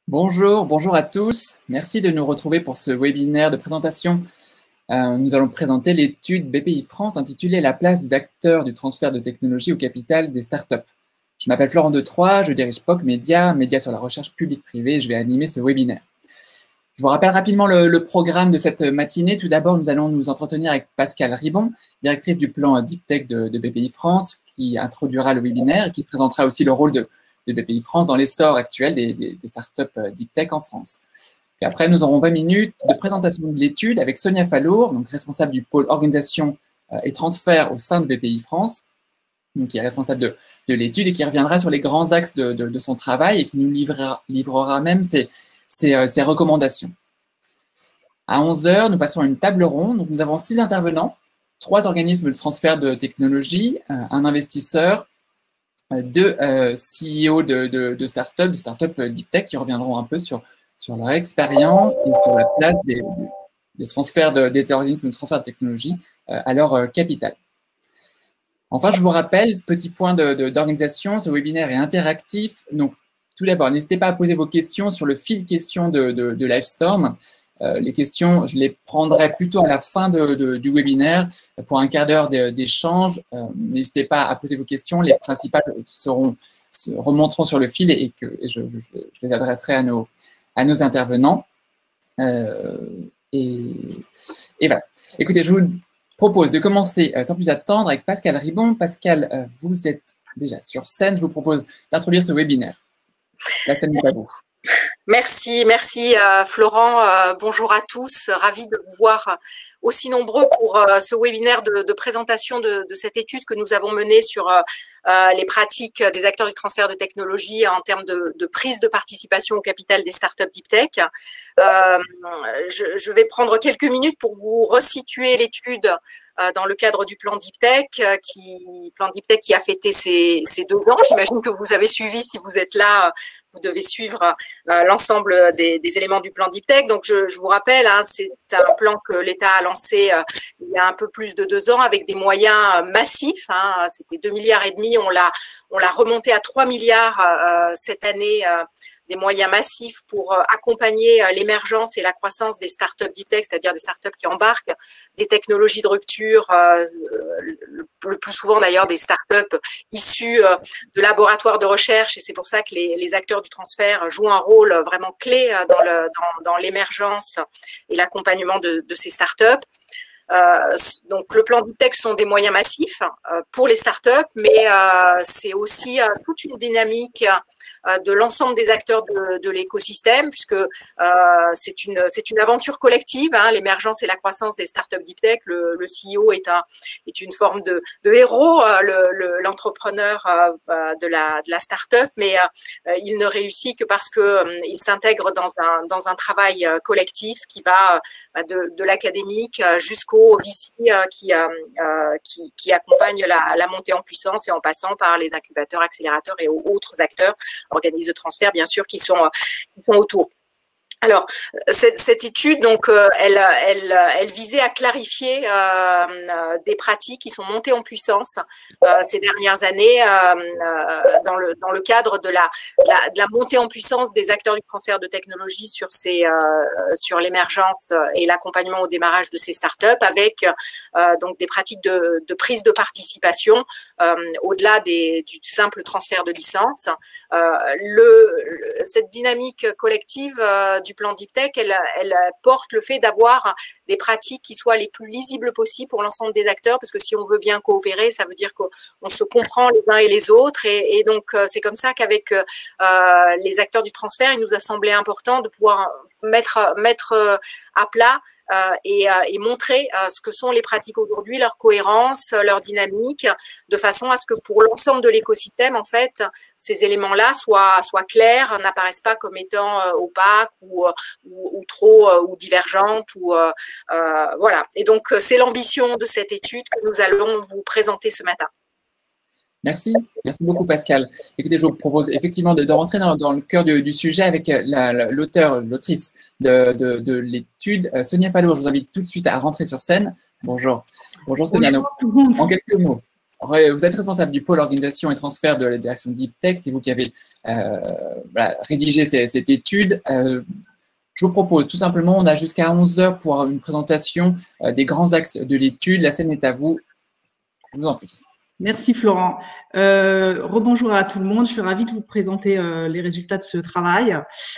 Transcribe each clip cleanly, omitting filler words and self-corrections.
Bonjour, bonjour à tous. Merci de nous retrouver pour ce webinaire de présentation. Nous allons présenter l'étude BPI France intitulée «La place des acteurs du transfert de technologie au capital des startups». Je m'appelle Florent Detroy, je dirige POC Média, média sur la recherche publique-privée, et je vais animer ce webinaire. Je vous rappelle rapidement le programme de cette matinée. Tout d'abord, nous allons nous entretenir avec Pascale Ribon, directrice du plan Deep Tech de BPI France, qui introduira le webinaire et qui présentera aussi le rôle de BPI France dans l'essor actuel des startups Deep Tech en France. Puis après, nous aurons 20 minutes de présentation de l'étude avec Sonia Fallour, donc responsable du pôle organisation et transfert au sein de BPI France, donc qui est responsable de l'étude et qui reviendra sur les grands axes de son travail et qui nous livrera même ses recommandations. À 11 h, nous passons à une table ronde. Donc, nous avons 6 intervenants, 3 organismes de transfert de technologie, un investisseur, 2 CEO de startups Deep Tech qui reviendront un peu sur leur expérience et sur la place des transferts des organismes de transfert de technologie à leur capital. Enfin, je vous rappelle, petit point d'organisation, ce webinaire est interactif. Donc, tout d'abord, n'hésitez pas à poser vos questions sur le fil questions de Livestorm. Les questions, je les prendrai plutôt à la fin du webinaire pour un quart d'heure d'échange. N'hésitez pas à poser vos questions. Les principales remonteront sur le fil et je les adresserai à nos intervenants. Et voilà. Écoutez, je vous propose de commencer sans plus attendre avec Pascale Ribon. Pascale, vous êtes déjà sur scène. Je vous propose d'introduire ce webinaire. La scène est à vous. Merci Florent. Bonjour à tous. Ravi de vous voir aussi nombreux pour ce webinaire de présentation de cette étude que nous avons menée sur les pratiques des acteurs du transfert de technologie en termes de prise de participation au capital des startups Deep Tech. Je vais prendre quelques minutes pour vous resituer l'étude dans le cadre du plan Deep Tech, qui a fêté ses 2 ans. J'imagine que vous avez suivi, si vous êtes là, vous devez suivre l'ensemble des éléments du plan Deep Tech. Donc, je vous rappelle, c'est un plan que l'État a lancé il y a un peu plus de 2 ans avec des moyens massifs. C'était 2,5 milliards. On l'a remonté à 3 milliards cette année, des moyens massifs pour accompagner l'émergence et la croissance des startups Deep Tech, c'est-à-dire des startups qui embarquent des technologies de rupture, le plus souvent d'ailleurs des startups issues de laboratoires de recherche, et c'est pour ça que les acteurs du transfert jouent un rôle vraiment clé dans l'émergence et l'accompagnement de ces startups. Donc, le plan Deep Tech sont des moyens massifs pour les startups, mais c'est aussi toute une dynamique de l'ensemble des acteurs de l'écosystème, puisque c'est une aventure collective, l'émergence et la croissance des startups Deep Tech. Le CEO est une forme de héros, l'entrepreneur de la startup, mais il ne réussit que parce qu'il s'intègre dans un travail collectif qui va de l'académique jusqu'au VC qui accompagne la montée en puissance et en passant par les incubateurs, accélérateurs et autres acteurs, organismes de transfert, bien sûr, qui sont autour. Alors, cette étude, donc, elle visait à clarifier des pratiques qui sont montées en puissance ces dernières années dans le cadre de la montée en puissance des acteurs du transfert de technologie sur l'émergence et l'accompagnement au démarrage de ces startups, avec donc des pratiques de prise de participation au-delà du simple transfert de licence. Cette dynamique collective du plan Deep Tech, elle porte le fait d'avoir des pratiques qui soient les plus lisibles possibles pour l'ensemble des acteurs, parce que si on veut bien coopérer, ça veut dire qu'on se comprend les uns et les autres, et donc c'est comme ça qu'avec les acteurs du transfert, il nous a semblé important de pouvoir mettre à plat et montrer ce que sont les pratiques aujourd'hui, leur cohérence, leur dynamique, de façon à ce que pour l'ensemble de l'écosystème, en fait, ces éléments-là soient clairs, n'apparaissent pas comme étant opaques ou trop ou divergentes. Voilà. Et donc, c'est l'ambition de cette étude que nous allons vous présenter ce matin. Merci beaucoup Pascal. Écoutez, je vous propose effectivement de rentrer dans le cœur du sujet avec l'autrice de l'étude, Sonia Fallour. Je vous invite tout de suite à rentrer sur scène. Bonjour Sonia. En quelques mots, vous êtes responsable du pôle organisation et transfert de la direction de Deep Tech. C'est vous qui avez rédigé cette étude. Je vous propose tout simplement, on a jusqu'à 11 heures pour une présentation des grands axes de l'étude. La scène est à vous. Je vous en prie. Merci Florent. Rebonjour à tout le monde. Je suis ravie de vous présenter les résultats de ce travail.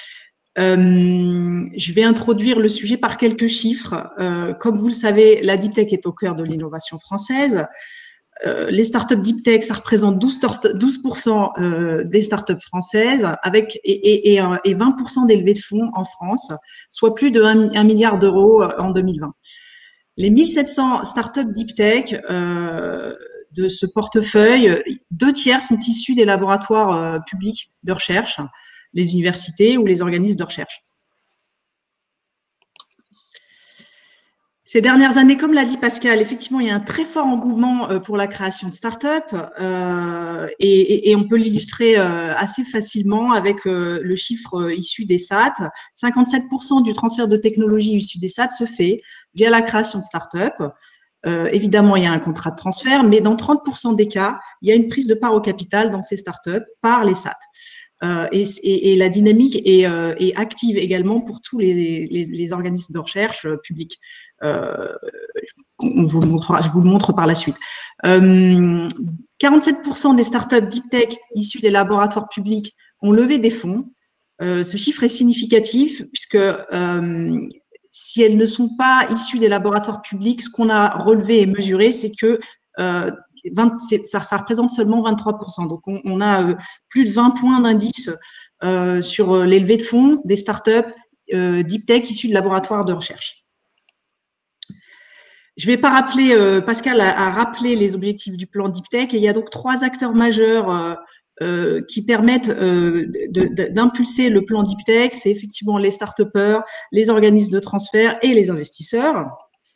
Je vais introduire le sujet par quelques chiffres. Comme vous le savez, la Deep Tech est au cœur de l'innovation française. Les startups Deep Tech, ça représente 12% des startups françaises avec et 20% des levées de fonds en France, soit plus de 1 milliard d'euros en 2020. Les 1700 startups Deep Tech de ce portefeuille, 2/3 sont issus des laboratoires publics de recherche, les universités ou les organismes de recherche. Ces dernières années, comme l'a dit Pascal, effectivement, il y a un très fort engouement pour la création de start-up et on peut l'illustrer assez facilement avec le chiffre issu des SAT. 57% du transfert de technologie issu des SAT se fait via la création de start-up. Évidemment, il y a un contrat de transfert, mais dans 30% des cas, il y a une prise de part au capital dans ces start-up par les SAT. Et la dynamique est active également pour tous les organismes de recherche publics. Je vous le montre par la suite. 47% des startups Deep Tech issues des laboratoires publics ont levé des fonds. Ce chiffre est significatif puisque si elles ne sont pas issues des laboratoires publics, ce qu'on a relevé et mesuré, c'est que ça représente seulement 23%. Donc, on a plus de 20 points d'indice sur les levées de fonds des startups Deep Tech issues de laboratoires de recherche. Je ne vais pas rappeler, Pascal a rappelé les objectifs du plan Deep Tech et il y a donc 3 acteurs majeurs qui permettent d'impulser le plan Deep Tech. C'est effectivement les start-upers, les organismes de transfert et les investisseurs.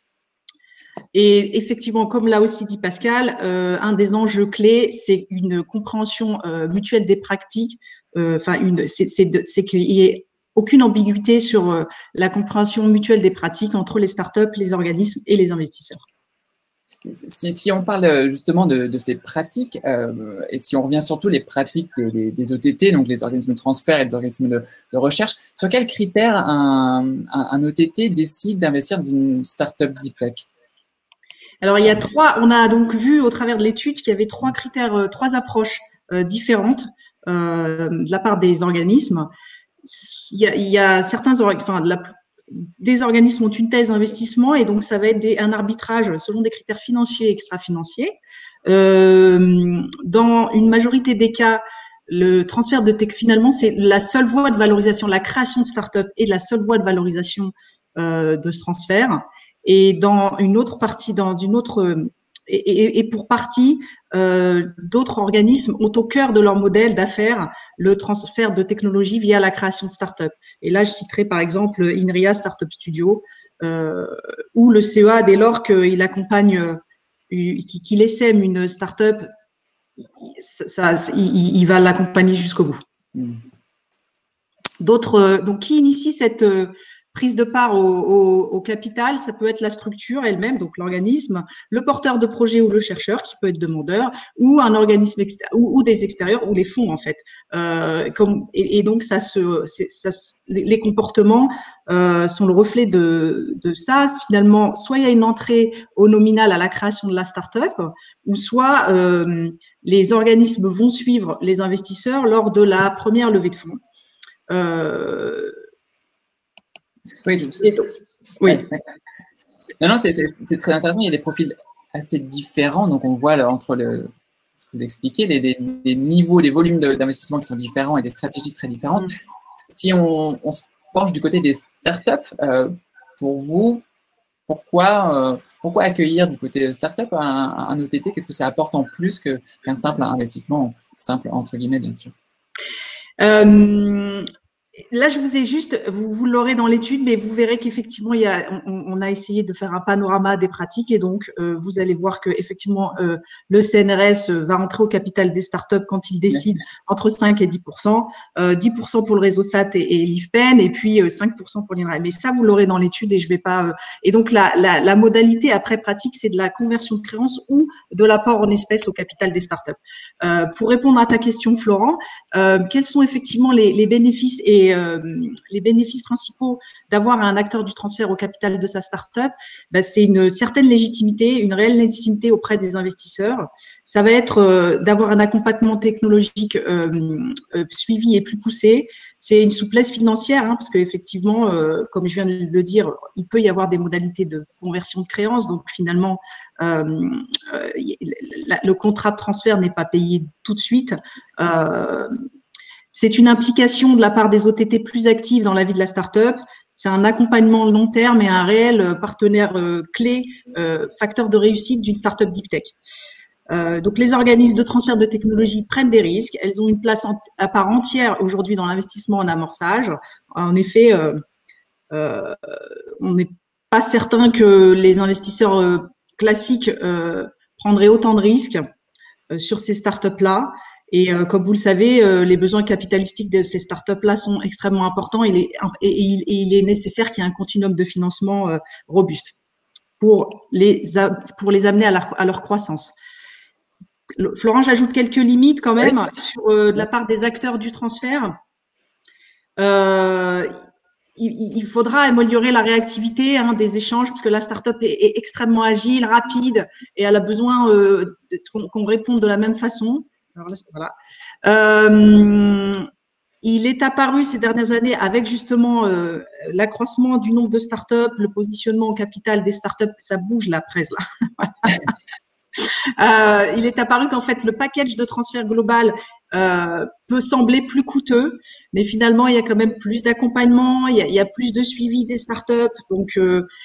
Et effectivement, comme l'a aussi dit Pascal, un des enjeux clés, c'est une compréhension mutuelle des pratiques. C'est qu'il y ait aucune ambiguïté sur la compréhension mutuelle des pratiques entre les startups, les organismes et les investisseurs. Si on parle justement de ces pratiques, et si on revient surtout les pratiques des OTT, donc les organismes de transfert et les organismes de recherche, sur quels critères un OTT décide d'investir dans une startup Deep Tech? Alors, il y a on a donc vu au travers de l'étude qu'il y avait 3 critères, 3 approches différentes de la part des organismes. Il y a certains, des organismes ont une thèse d'investissement et donc ça va être un arbitrage selon des critères financiers et extra-financiers. Dans une majorité des cas, le transfert de tech, finalement, c'est la seule voie de valorisation, la création de start-up est la seule voie de valorisation de ce transfert. Et dans une autre partie, et pour partie, d'autres organismes ont au cœur de leur modèle d'affaires le transfert de technologie via la création de start-up. Et là, je citerai par exemple INRIA Startup Studio, où le CEA, dès lors qu'il accompagne, qu'il essaime une start-up, il va l'accompagner jusqu'au bout. Donc, qui initie cette prise de part au capital? Ça peut être la structure elle-même, donc l'organisme, le porteur de projet ou le chercheur qui peut être demandeur, ou un organisme ou des extérieurs ou les fonds en fait. Et donc les comportements sont le reflet de ça. Finalement, soit il y a une entrée au nominal à la création de la start-up, ou soit les organismes vont suivre les investisseurs lors de la première levée de fonds. Oui. Non, c'est très intéressant. Il y a des profils assez différents. Donc, on voit là, entre ce que vous expliquez, les niveaux, les volumes d'investissement qui sont différents et des stratégies très différentes. Si on se penche du côté des startups, pour vous, pourquoi accueillir du côté startup un OTT? Qu'est-ce que ça apporte en plus qu'un simple investissement, simple entre guillemets, bien sûr? Là, je vous ai juste, vous l'aurez dans l'étude, mais vous verrez qu'effectivement, on a essayé de faire un panorama des pratiques et donc vous allez voir que effectivement le CNRS va entrer au capital des startups quand il décide entre 5 et 10%, 10% pour le réseau SAT et l'IFPEN, et puis 5% pour l'INRAE. Mais ça, vous l'aurez dans l'étude et je vais pas. Et donc la modalité après pratique, c'est de la conversion de créances ou de l'apport en espèces au capital des startups. Pour répondre à ta question, Florent, quels sont effectivement les bénéfices et les bénéfices principaux d'avoir un acteur du transfert au capital de sa start-up? C'est une certaine légitimité, une réelle légitimité auprès des investisseurs. Ça va être d'avoir un accompagnement technologique suivi et plus poussé. C'est une souplesse financière, parce qu'effectivement, comme je viens de le dire, il peut y avoir des modalités de conversion de créances. Donc finalement, le contrat de transfert n'est pas payé tout de suite. C'est une implication de la part des OTT plus active dans la vie de la start-up. C'est un accompagnement long terme et un réel partenaire clé, facteur de réussite d'une start-up deep tech. Donc, les organismes de transfert de technologie prennent des risques. Elles ont une place à part entière aujourd'hui dans l'investissement en amorçage. En effet, on n'est pas certain que les investisseurs classiques prendraient autant de risques sur ces startups-là. Et comme vous le savez, les besoins capitalistiques de ces startups-là sont extrêmement importants et il est nécessaire qu'il y ait un continuum de financement robuste pour les amener à leur croissance. Florent, j'ajoute quelques limites quand même sur de la part des acteurs du transfert. Il faudra améliorer la réactivité des échanges parce que la startup est extrêmement agile, rapide et elle a besoin qu'on réponde de la même façon. Alors là, voilà. Il est apparu ces dernières années avec justement l'accroissement du nombre de startups, le positionnement au capital des startups, ça bouge la presse là. Il est apparu qu'en fait le package de transfert global peut sembler plus coûteux, mais finalement il y a quand même plus d'accompagnement, il y a plus de suivi des startups, donc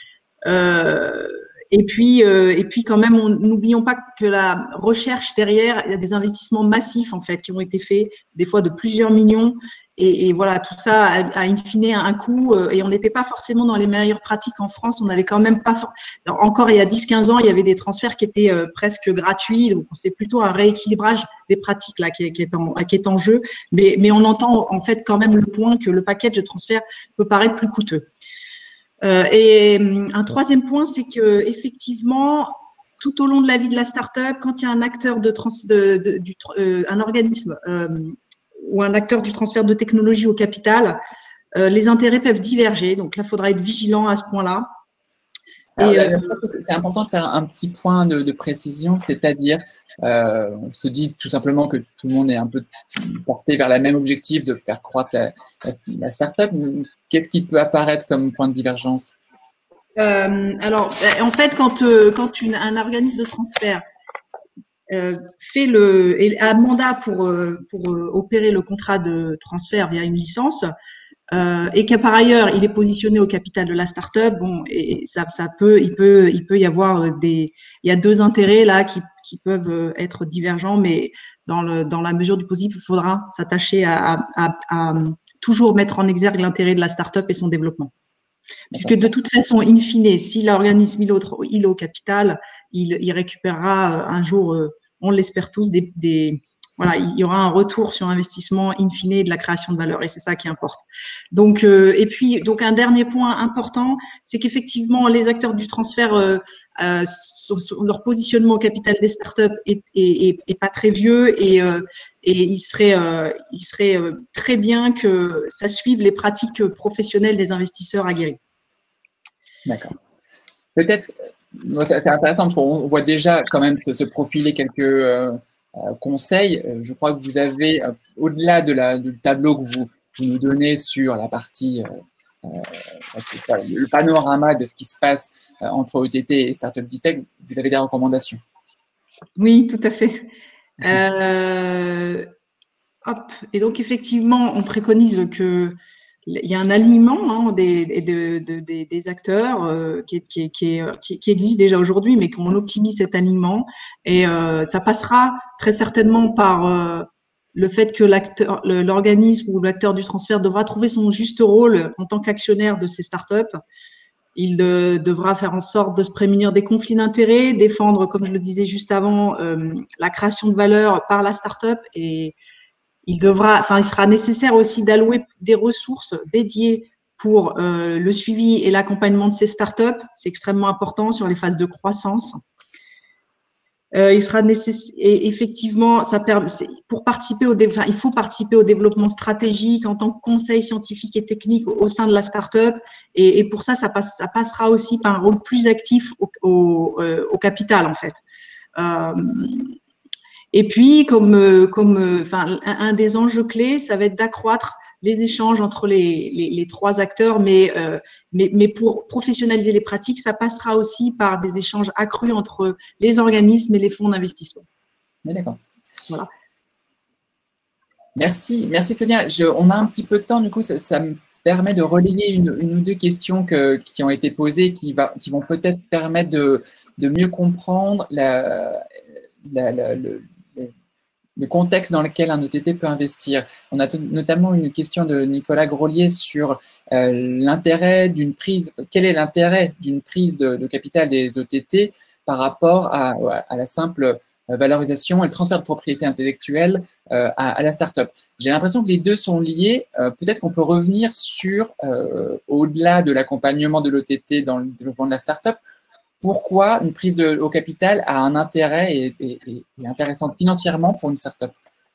et puis quand même, n'oublions pas que la recherche derrière, il y a des investissements massifs en fait qui ont été faits, des fois de plusieurs millions, et voilà, tout ça a in fine un coût, et on n'était pas forcément dans les meilleures pratiques en France. On n'avait quand même pas encore il y a 10-15 ans, il y avait des transferts qui étaient presque gratuits, donc c'est plutôt un rééquilibrage des pratiques là qui est en jeu, mais on entend en fait quand même le point que le package de transfert peut paraître plus coûteux. Et un troisième point, c'est que effectivement, tout au long de la vie de la start-up, quand il y a un acteur un organisme ou un acteur du transfert de technologie au capital, les intérêts peuvent diverger. Donc là, il faudra être vigilant à ce point-là. C'est important de faire un petit point de précision, c'est-à-dire, on se dit tout simplement que tout le monde est un peu porté vers le même objectif de faire croître la start-up. Qu'est-ce qui peut apparaître comme point de divergence? Alors, en fait, quand un organisme de transfert a mandat pour opérer le contrat de transfert via une licence, et qu'à par ailleurs il est positionné au capital de la start-up, bon, et il peut y avoir il y a deux intérêts là qui peuvent être divergents, mais dans la mesure du possible, il faudra s'attacher à toujours mettre en exergue l'intérêt de la start-up et son développement. Puisque de toute façon, in fine, si l'organisme il est au capital, il récupérera un jour, on l'espère tous, voilà, il y aura un retour sur investissement in fine et de la création de valeur, et c'est ça qui importe. Donc, et puis, donc un dernier point important, c'est qu'effectivement les acteurs du transfert, leur positionnement au capital des startups est pas très vieux, et il serait très bien que ça suive les pratiques professionnelles des investisseurs aguerris. D'accord. Peut-être, c'est intéressant parce qu'on voit déjà quand même se profiler quelques conseils. Je crois que vous avez, au-delà du tableau que vous nous donnez sur la partie, le panorama de ce qui se passe entre OTT et Startup Deep Tech, vous avez des recommandations. Oui, tout à fait. Et donc, effectivement, on préconise qu'il y a un alignement des acteurs qui existe déjà aujourd'hui, mais qu'on optimise cet alignement. Et ça passera très certainement par le fait que l'organisme ou l'acteur du transfert devra trouver son juste rôle en tant qu'actionnaire de ces startups. Il devra faire en sorte de se prémunir des conflits d'intérêts, défendre, comme je le disais juste avant, la création de valeur par la startup, et il sera nécessaire aussi d'allouer des ressources dédiées pour le suivi et l'accompagnement de ces startups. C'est extrêmement important sur les phases de croissance. Il sera nécessaire, et effectivement, pour participer il faut participer au développement stratégique en tant que conseil scientifique et technique au sein de la startup. Et pour ça, ça passera aussi par un rôle plus actif au capital, en fait. Et puis, un des enjeux clés, ça va être d'accroître les échanges entre les trois acteurs, mais pour professionnaliser les pratiques, ça passera aussi par des échanges accrus entre les organismes et les fonds d'investissement. Oui, d'accord. Voilà. Merci Sonia. On a un petit peu de temps, du coup, ça me permet de relayer une ou deux questions qui ont été posées, qui vont peut-être permettre de mieux comprendre le contexte dans lequel un OTT peut investir. On a notamment une question de Nicolas Grolier sur l'intérêt d'une prise. Quel est l'intérêt d'une prise de capital des OTT par rapport à la simple valorisation et le transfert de propriété intellectuelle à la start-up? J'ai l'impression que les deux sont liés. Peut-être qu'on peut revenir sur, au-delà de l'accompagnement de l'OTT dans le développement de la start-up, pourquoi une prise au capital a un intérêt et intéressante financièrement pour une startup?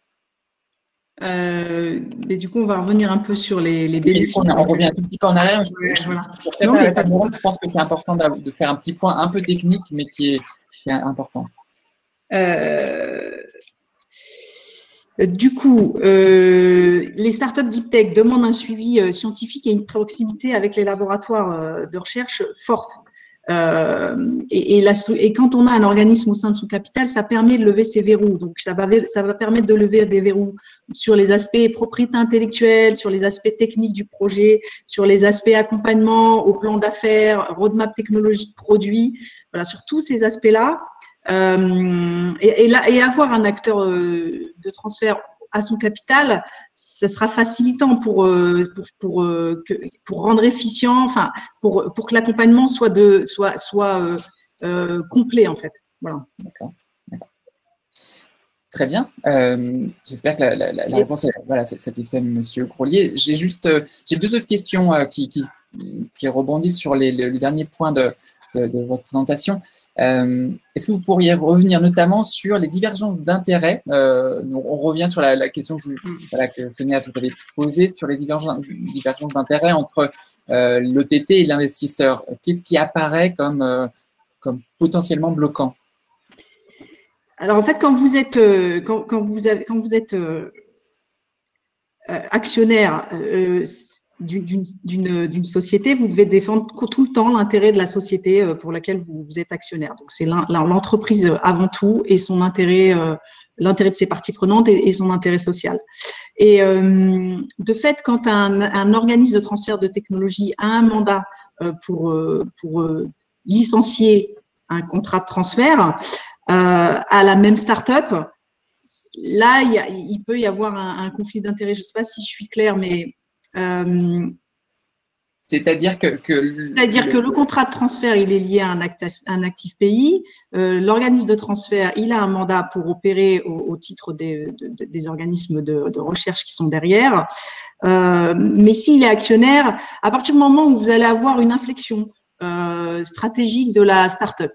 Mais du coup, on va revenir un peu sur les bénéfices. On revient un tout petit peu en arrière. Voilà. Je pense que c'est important de faire un petit point un peu technique, mais qui est important. Du coup, les startups deep tech demandent un suivi scientifique et une proximité avec les laboratoires de recherche forte. Et quand on a un organisme au sein de son capital, ça permet de lever ces verrous. Donc, ça va permettre de lever des verrous sur les aspects propriété intellectuelle, sur les aspects techniques du projet, sur les aspects accompagnement au plan d'affaires, roadmap technologique, produit. Voilà, sur tous ces aspects-là. Et avoir un acteur de transfert à son capital, ce sera facilitant pour rendre efficient, enfin pour que l'accompagnement soit complet en fait. Voilà. D'accord. Très bien. J'espère que la réponse satisfait Monsieur Grolier. J'ai deux autres questions qui rebondissent sur le dernier point de votre présentation. Est-ce que vous pourriez revenir notamment sur les divergences d'intérêts? On revient sur la question que Sonia avait posée sur les divergences d'intérêts entre l'OTT et l'investisseur. Qu'est-ce qui apparaît comme potentiellement bloquant? Alors en fait, quand vous êtes actionnaire d'une société, vous devez défendre tout le temps l'intérêt de la société pour laquelle vous êtes actionnaire. Donc, c'est l'entreprise avant tout et son intérêt, l'intérêt de ses parties prenantes et son intérêt social. Et de fait, quand un organisme de transfert de technologie a un mandat pour licencier un contrat de transfert à la même start-up, là, il peut y avoir un conflit d'intérêt. Je ne sais pas si je suis claire, mais c'est-à-dire que le contrat de transfert, il est lié à un actif pays. L'organisme de transfert, il a un mandat pour opérer au titre des organismes de recherche qui sont derrière. Mais s'il est actionnaire, à partir du moment où vous allez avoir une inflexion stratégique de la start-up,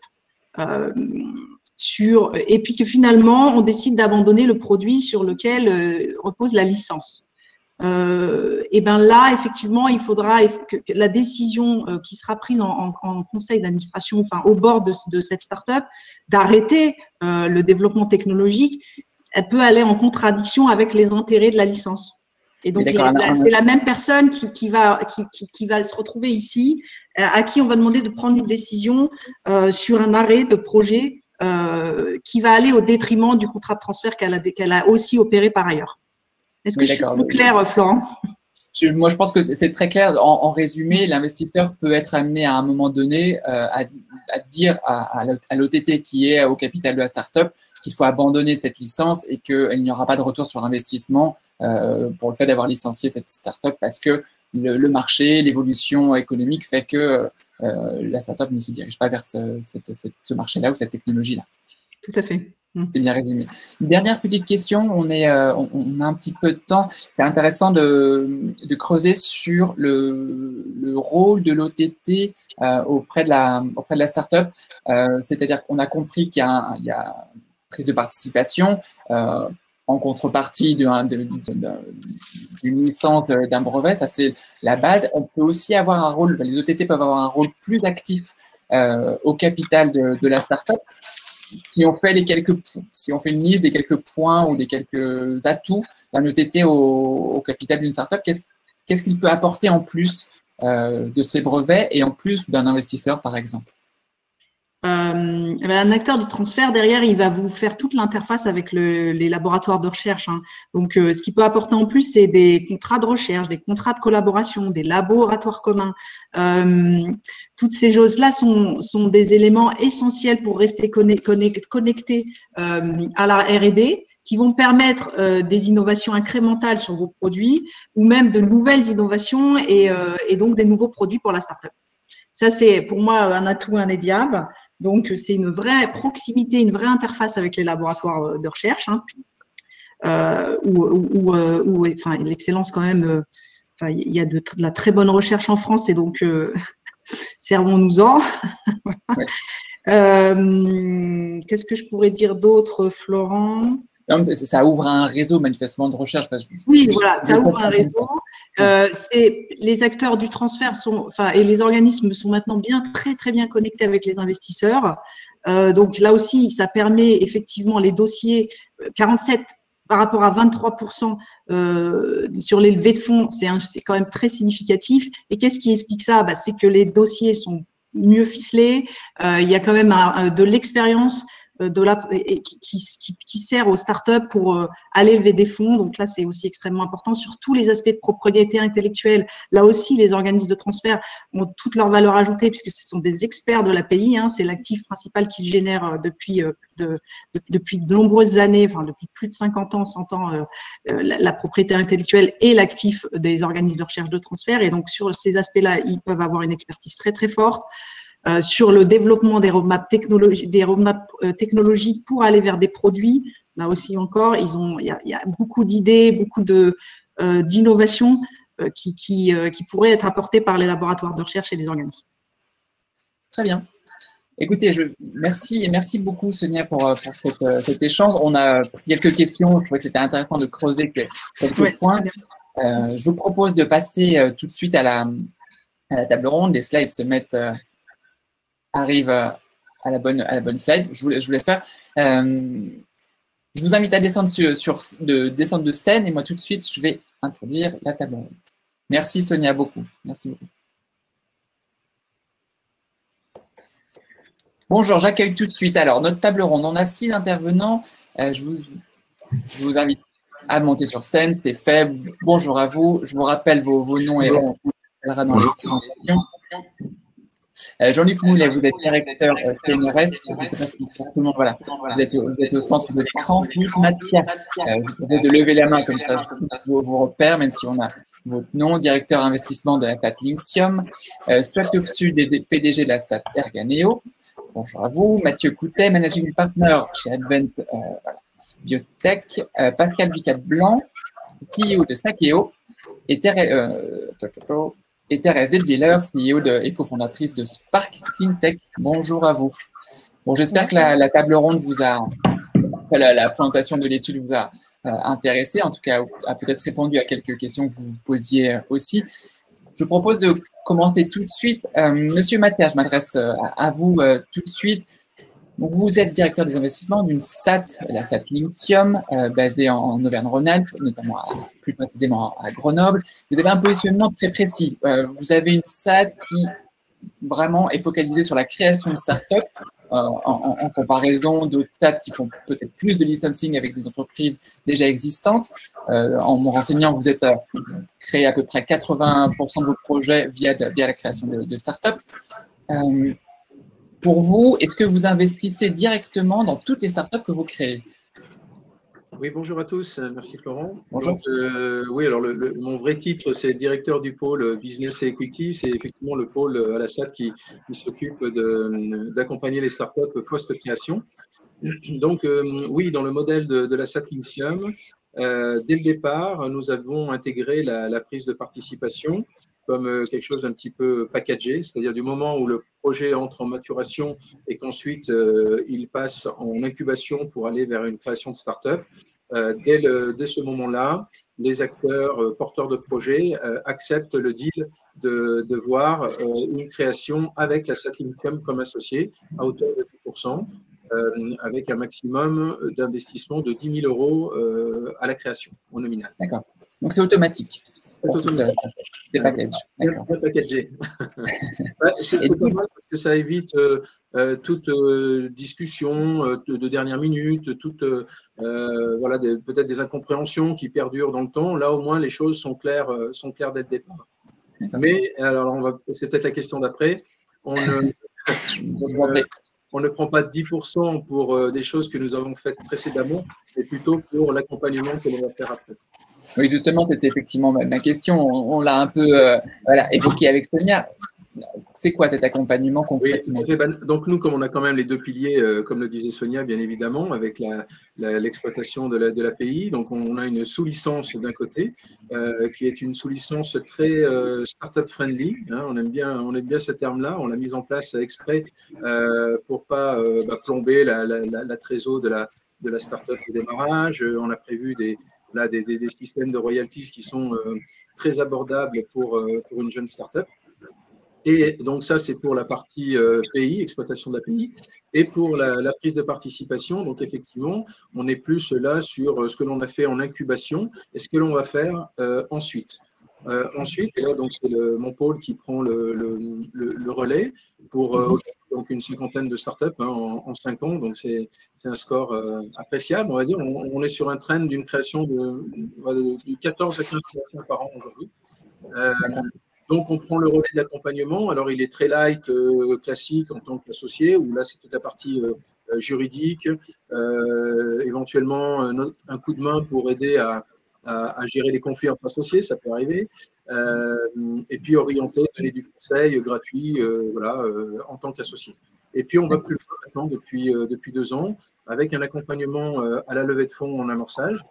et puis que finalement, on décide d'abandonner le produit sur lequel repose la licence. Et bien là, effectivement, il faudra que la décision qui sera prise en conseil d'administration, enfin au bord de cette start-up, d'arrêter le développement technologique, elle peut aller en contradiction avec les intérêts de la licence. Et donc, c'est la même personne qui va se retrouver ici, à qui on va demander de prendre une décision sur un arrêt de projet qui va aller au détriment du contrat de transfert qu'elle a aussi opéré par ailleurs. Est-ce que je suis plus claire, Florent? Moi, je pense que c'est très clair. En résumé, l'investisseur peut être amené à un moment donné à dire à l'OTT qui est au capital de la start-up, qu'il faut abandonner cette licence et qu'il n'y aura pas de retour sur investissement pour le fait d'avoir licencié cette startup parce que le marché, l'évolution économique fait que la startup ne se dirige pas vers ce marché-là ou cette technologie-là. Tout à fait. C'est bien résumé. Une dernière petite question, on a un petit peu de temps. C'est intéressant de creuser sur le rôle de l'OTT auprès de la start-up. C'est-à-dire qu'on a compris qu'il y a prise de participation en contrepartie d'une licence d'un brevet. Ça, c'est la base. On peut aussi avoir un rôle, les OTT peuvent avoir un rôle plus actif au capital de la start-up. Si on fait une liste des quelques points ou des quelques atouts d'un OTT au capital d'une startup, qu'est-ce qu'il peut apporter en plus de ces brevets et en plus d'un investisseur, par exemple? Un acteur du transfert, derrière, il va vous faire toute l'interface avec les laboratoires de recherche. Donc, ce qu'il peut apporter en plus, c'est des contrats de recherche, des contrats de collaboration, des laboratoires communs. Toutes ces choses-là sont des éléments essentiels pour rester connecté à la R&D, qui vont permettre des innovations incrémentales sur vos produits ou même de nouvelles innovations et donc des nouveaux produits pour la startup. Ça, c'est pour moi un atout indéniable. Donc, c'est une vraie proximité, une vraie interface avec les laboratoires de recherche, où l'excellence quand même, il y a de la très bonne recherche en France et donc servons-nous-en. Ouais. Qu'est-ce que je pourrais dire d'autre, Florent? Non, ça ouvre un réseau manifestement de recherche. Oui, voilà, ça ouvre un réseau. Les acteurs du transfert et les organismes sont maintenant très bien connectés avec les investisseurs. Donc là aussi, ça permet effectivement les dossiers 47 par rapport à 23% sur les levées de fonds, c'est quand même très significatif. Et qu'est-ce qui explique ça? C'est que les dossiers sont mieux ficelés. Il y a quand même de l'expérience qui sert aux startups pour aller lever des fonds. Donc là, c'est aussi extrêmement important sur tous les aspects de propriété intellectuelle. Là aussi, les organismes de transfert ont toute leur valeur ajoutée puisque ce sont des experts de l'API. C'est l'actif principal qu'ils génèrent depuis de nombreuses années, depuis plus de 50 ans, 100 ans, la propriété intellectuelle est l'actif des organismes de recherche de transfert. Et donc, sur ces aspects-là, ils peuvent avoir une expertise très forte. Sur le développement des roadmaps technologiques pour aller vers des produits. Là aussi encore, il y a beaucoup d'idées, beaucoup d'innovations qui pourraient être apportées par les laboratoires de recherche et les organismes. Très bien. Écoutez, merci beaucoup Sonia pour cet échange. On a pris quelques questions. Je trouvais que c'était intéressant de creuser quelques points. Je vous propose de passer tout de suite à la table ronde. Les slides arrive à la bonne slide. Je vous laisse faire. Je vous invite à descendre descendre de scène et moi tout de suite je vais introduire la table ronde. Merci Sonia beaucoup. Merci beaucoup. Bonjour, j'accueille tout de suite. Alors notre table ronde, on a 6 intervenants. Je vous invite à monter sur scène. C'est fait. Bonjour à vous. Je vous rappelle vos noms et on parlera dans les présentations. Jean-Luc Moulet, vous êtes directeur CNRS, voilà, vous êtes au centre de l'écran. Philippe Mathia, je vous propose de lever la main comme ça, je vous repère, même si on a votre nom, directeur investissement de la SAT Linxium. Stuart Topsu, PDG de la SAT Erganeo. Bonjour à vous. Mathieu Coutet, managing partner chez Advent Biotech. Pascal Vicat-Blanc, CEO de Snakeo. Et Thérèse Delviller, CEO et cofondatrice de Spark Cleantech. Bonjour à vous. Bon, j'espère que la table ronde la présentation de l'étude vous a intéressé, en tout cas a peut-être répondu à quelques questions que vous vous posiez aussi. Je vous propose de commencer tout de suite. Monsieur Mathia, je m'adresse à vous tout de suite. Vous êtes directeur des investissements d'une SAT, la SAT Linxium, basée en Auvergne-Rhône-Alpes, notamment plus précisément à Grenoble. Vous avez un positionnement très précis. Vous avez une SAT qui vraiment est focalisée sur la création de start-up en comparaison d'autres SAT qui font peut-être plus de licensing avec des entreprises déjà existantes. En me renseignant, vous êtes créé à peu près 80% de vos projets via la création de start-up. Pour vous, est-ce que vous investissez directement dans toutes les startups que vous créez? Oui, bonjour à tous. Merci Florent. Bonjour. Donc, oui, alors mon vrai titre, c'est directeur du pôle Business et Equity. C'est effectivement le pôle à la SAT qui s'occupe d'accompagner les startups post-création. Donc, oui, dans le modèle de la SAT Lyncium, dès le départ, nous avons intégré la prise de participation comme quelque chose d'un petit peu packagé, c'est-à-dire du moment où le projet entre en maturation et qu'ensuite il passe en incubation pour aller vers une création de start-up. Dès ce moment-là, les acteurs porteurs de projet acceptent le deal de voir une création avec la SAT Lyncium comme associé à hauteur de 10%. Avec un maximum d'investissement de 10 000 euros à la création, au nominal. D'accord. Donc, c'est automatique. C'est package. D'accord. C'est packagé. C'est pas mal parce que ça évite toute discussion de dernière minute, voilà, peut-être des incompréhensions qui perdurent dans le temps. Là, au moins, les choses sont claires dès le départ. Mais, alors, c'est peut-être la question d'après. On ne prend pas 10% pour des choses que nous avons faites précédemment, mais plutôt pour l'accompagnement que l'on va faire après. Oui, justement, c'était effectivement ma question. On l'a un peu évoqué avec Sonia. C'est quoi cet accompagnement concrètement? Oui, donc nous, comme on a quand même les deux piliers, comme le disait Sonia, bien évidemment, avec l'exploitation de l'API, donc on a une sous-licence d'un côté, qui est une sous-licence très startup friendly. Hein, on aime bien ce terme-là. On l'a mise en place exprès pour pas plomber la trésor de la startup au démarrage. On a prévu des systèmes de royalties qui sont très abordables pour une jeune startup. Et donc ça, c'est pour la partie PI, exploitation de l'API. Et pour la prise de participation, donc effectivement, on est plus là sur ce que l'on a fait en incubation et ce que l'on va faire ensuite. Ensuite, et là, donc c'est mon pôle qui prend le relais pour donc une cinquantaine de startups en 5 ans. Donc c'est un score appréciable, on va dire. On est sur un trend d'une création de 14 à 15 créations par an aujourd'hui. Donc, on prend le relais de l'accompagnement. Alors, il est très light, classique en tant qu'associé, où là, c'est toute la partie juridique, éventuellement un coup de main pour aider à gérer les conflits entre associés, ça peut arriver. Et puis, orienter, donner du conseil gratuit en tant qu'associé. Et puis, on va plus loin maintenant depuis 2 ans, avec un accompagnement à la levée de fonds en amorçage.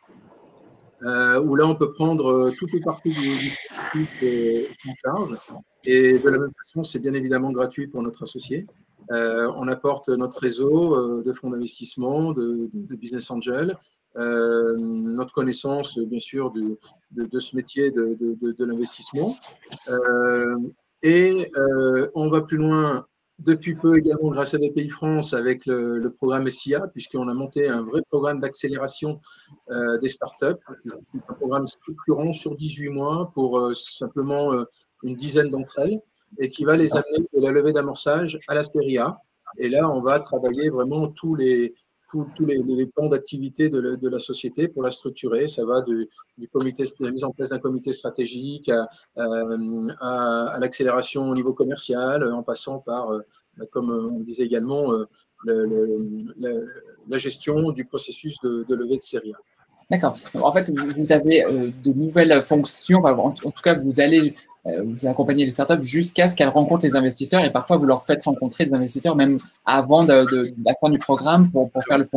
Où là, on peut prendre toutes les parties du processus en charge. Et de la même façon, c'est bien évidemment gratuit pour notre associé. On apporte notre réseau de fonds d'investissement, de business angel, notre connaissance, bien sûr, de ce métier de l'investissement. Et on va plus loin depuis peu également grâce à BPI France avec le programme SIA, puisqu'on a monté un vrai programme d'accélération des startups, un programme structurant sur 18 mois pour simplement une dizaine d'entre elles et qui va les amener de la levée d'amorçage à la série A. Et là, on va travailler vraiment tous les plans d'activité de la société pour la structurer. Ça va de la mise en place d'un comité stratégique à l'accélération au niveau commercial, en passant par, comme on disait également, la gestion du processus de levée de série A. D'accord. En fait, vous avez de nouvelles fonctions. En tout cas, vous allez vous accompagner les startups jusqu'à ce qu'elles rencontrent les investisseurs et parfois vous leur faites rencontrer des investisseurs même avant la fin du programme pour faire le pont.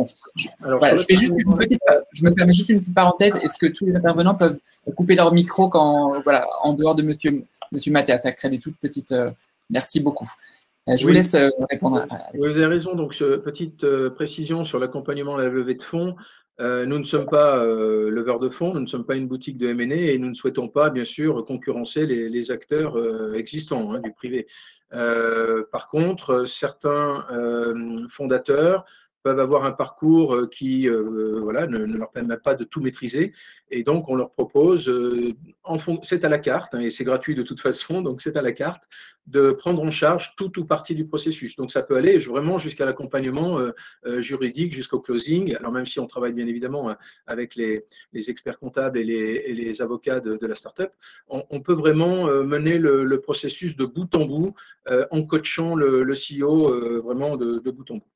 Je me permets juste une petite parenthèse. Est-ce que tous les intervenants peuvent couper leur micro en dehors de Monsieur Mathias? Ça crée des toutes petites. Merci beaucoup. Je vous laisse répondre. Vous avez raison. Donc, petite précision sur l'accompagnement à la levée de fonds. Nous ne sommes pas leveurs de fonds, nous ne sommes pas une boutique de M&A et nous ne souhaitons pas, bien sûr, concurrencer les acteurs existants du privé. Par contre, certains fondateurs peuvent avoir un parcours qui voilà, ne leur permet pas de tout maîtriser. Et donc, on leur propose, c'est à la carte, hein, et c'est gratuit de toute façon, donc c'est à la carte, de prendre en charge tout ou partie du processus. Donc, ça peut aller vraiment jusqu'à l'accompagnement juridique, jusqu'au closing. Alors, même si on travaille bien évidemment avec les experts comptables et les avocats de la startup, on peut vraiment mener le processus de bout en bout en coachant le CEO vraiment de bout en bout.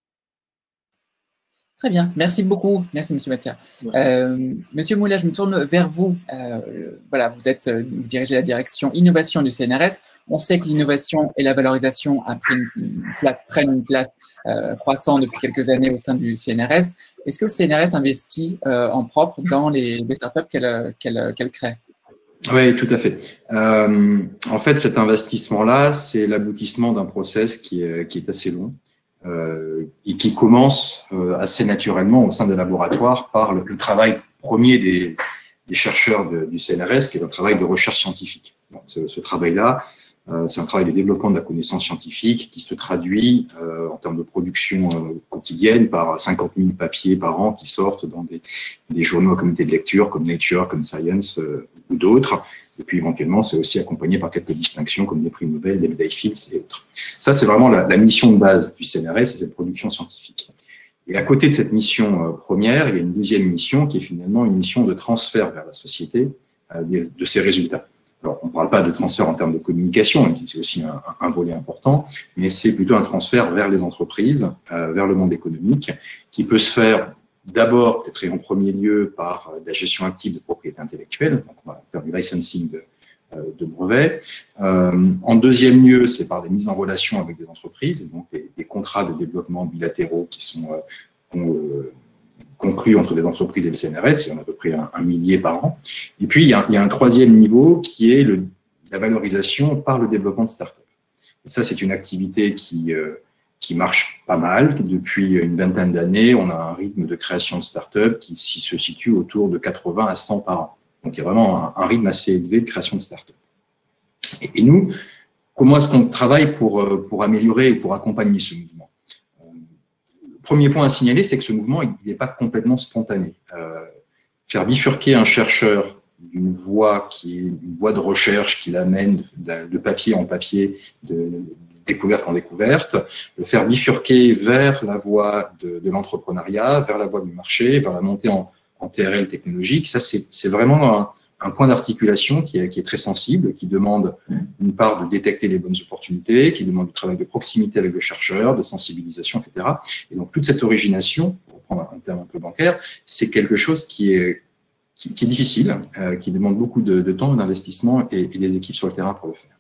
Très bien, merci beaucoup. Merci, M. Mathia. Monsieur Moulin, je me tourne vers vous. Voilà, vous dirigez la direction innovation du CNRS. On sait que l'innovation et la valorisation prennent une place croissante depuis quelques années au sein du CNRS. Est-ce que le CNRS investit en propre dans les startups qu'elle crée? Oui, tout à fait. En fait, cet investissement-là, c'est l'aboutissement d'un process qui est assez long. Et qui commence assez naturellement au sein des laboratoires par le travail premier des chercheurs du CNRS, qui est un travail de recherche scientifique. Donc, ce travail-là, c'est un travail de développement de la connaissance scientifique qui se traduit en termes de production quotidienne par 50 000 papiers par an qui sortent dans des journaux à comité de lecture comme Nature, comme Science ou d'autres. Et puis, éventuellement, c'est aussi accompagné par quelques distinctions comme des prix Nobel, des médailles Fields et autres. Ça, c'est vraiment la mission de base du CNRS, c'est cette production scientifique. Et à côté de cette mission première, il y a une deuxième mission qui est finalement une mission de transfert vers la société de ces résultats. Alors, on ne parle pas de transfert en termes de communication, même si c'est aussi un volet important, mais c'est plutôt un transfert vers les entreprises, vers le monde économique, qui peut se faire d'abord, peut-être et en premier lieu, par la gestion active de propriété intellectuelle. Donc, on va faire du licensing de brevets. En deuxième lieu, c'est par des mises en relation avec des entreprises, donc des contrats de développement bilatéraux qui sont conclus entre des entreprises et le CNRS. Il y en a à peu près un millier par an. Et puis, il y a un troisième niveau qui est la valorisation par le développement de start-up. Et ça, c'est une activité qui marche pas mal. Depuis une vingtaine d'années, on a un rythme de création de start-up qui se situe autour de 80 à 100 par an. Donc, il y a vraiment un rythme assez élevé de création de start-up. Et nous, comment est-ce qu'on travaille pour améliorer et pour accompagner ce mouvement? Le premier point à signaler, c'est que ce mouvement, il n'est pas complètement spontané. Faire bifurquer un chercheur d'une voie qui est une voie de recherche qui l'amène de papier en papier, de découverte en découverte, le faire bifurquer vers la voie de l'entrepreneuriat, vers la voie du marché, vers la montée en TRL technologique. Ça, c'est vraiment un point d'articulation qui est très sensible, qui demande une part de détecter les bonnes opportunités, qui demande du travail de proximité avec le chercheur, de sensibilisation, etc. Et donc, toute cette origination, pour reprendre un terme un peu bancaire, c'est quelque chose qui est difficile, qui demande beaucoup de temps, d'investissement et des équipes sur le terrain pour le faire.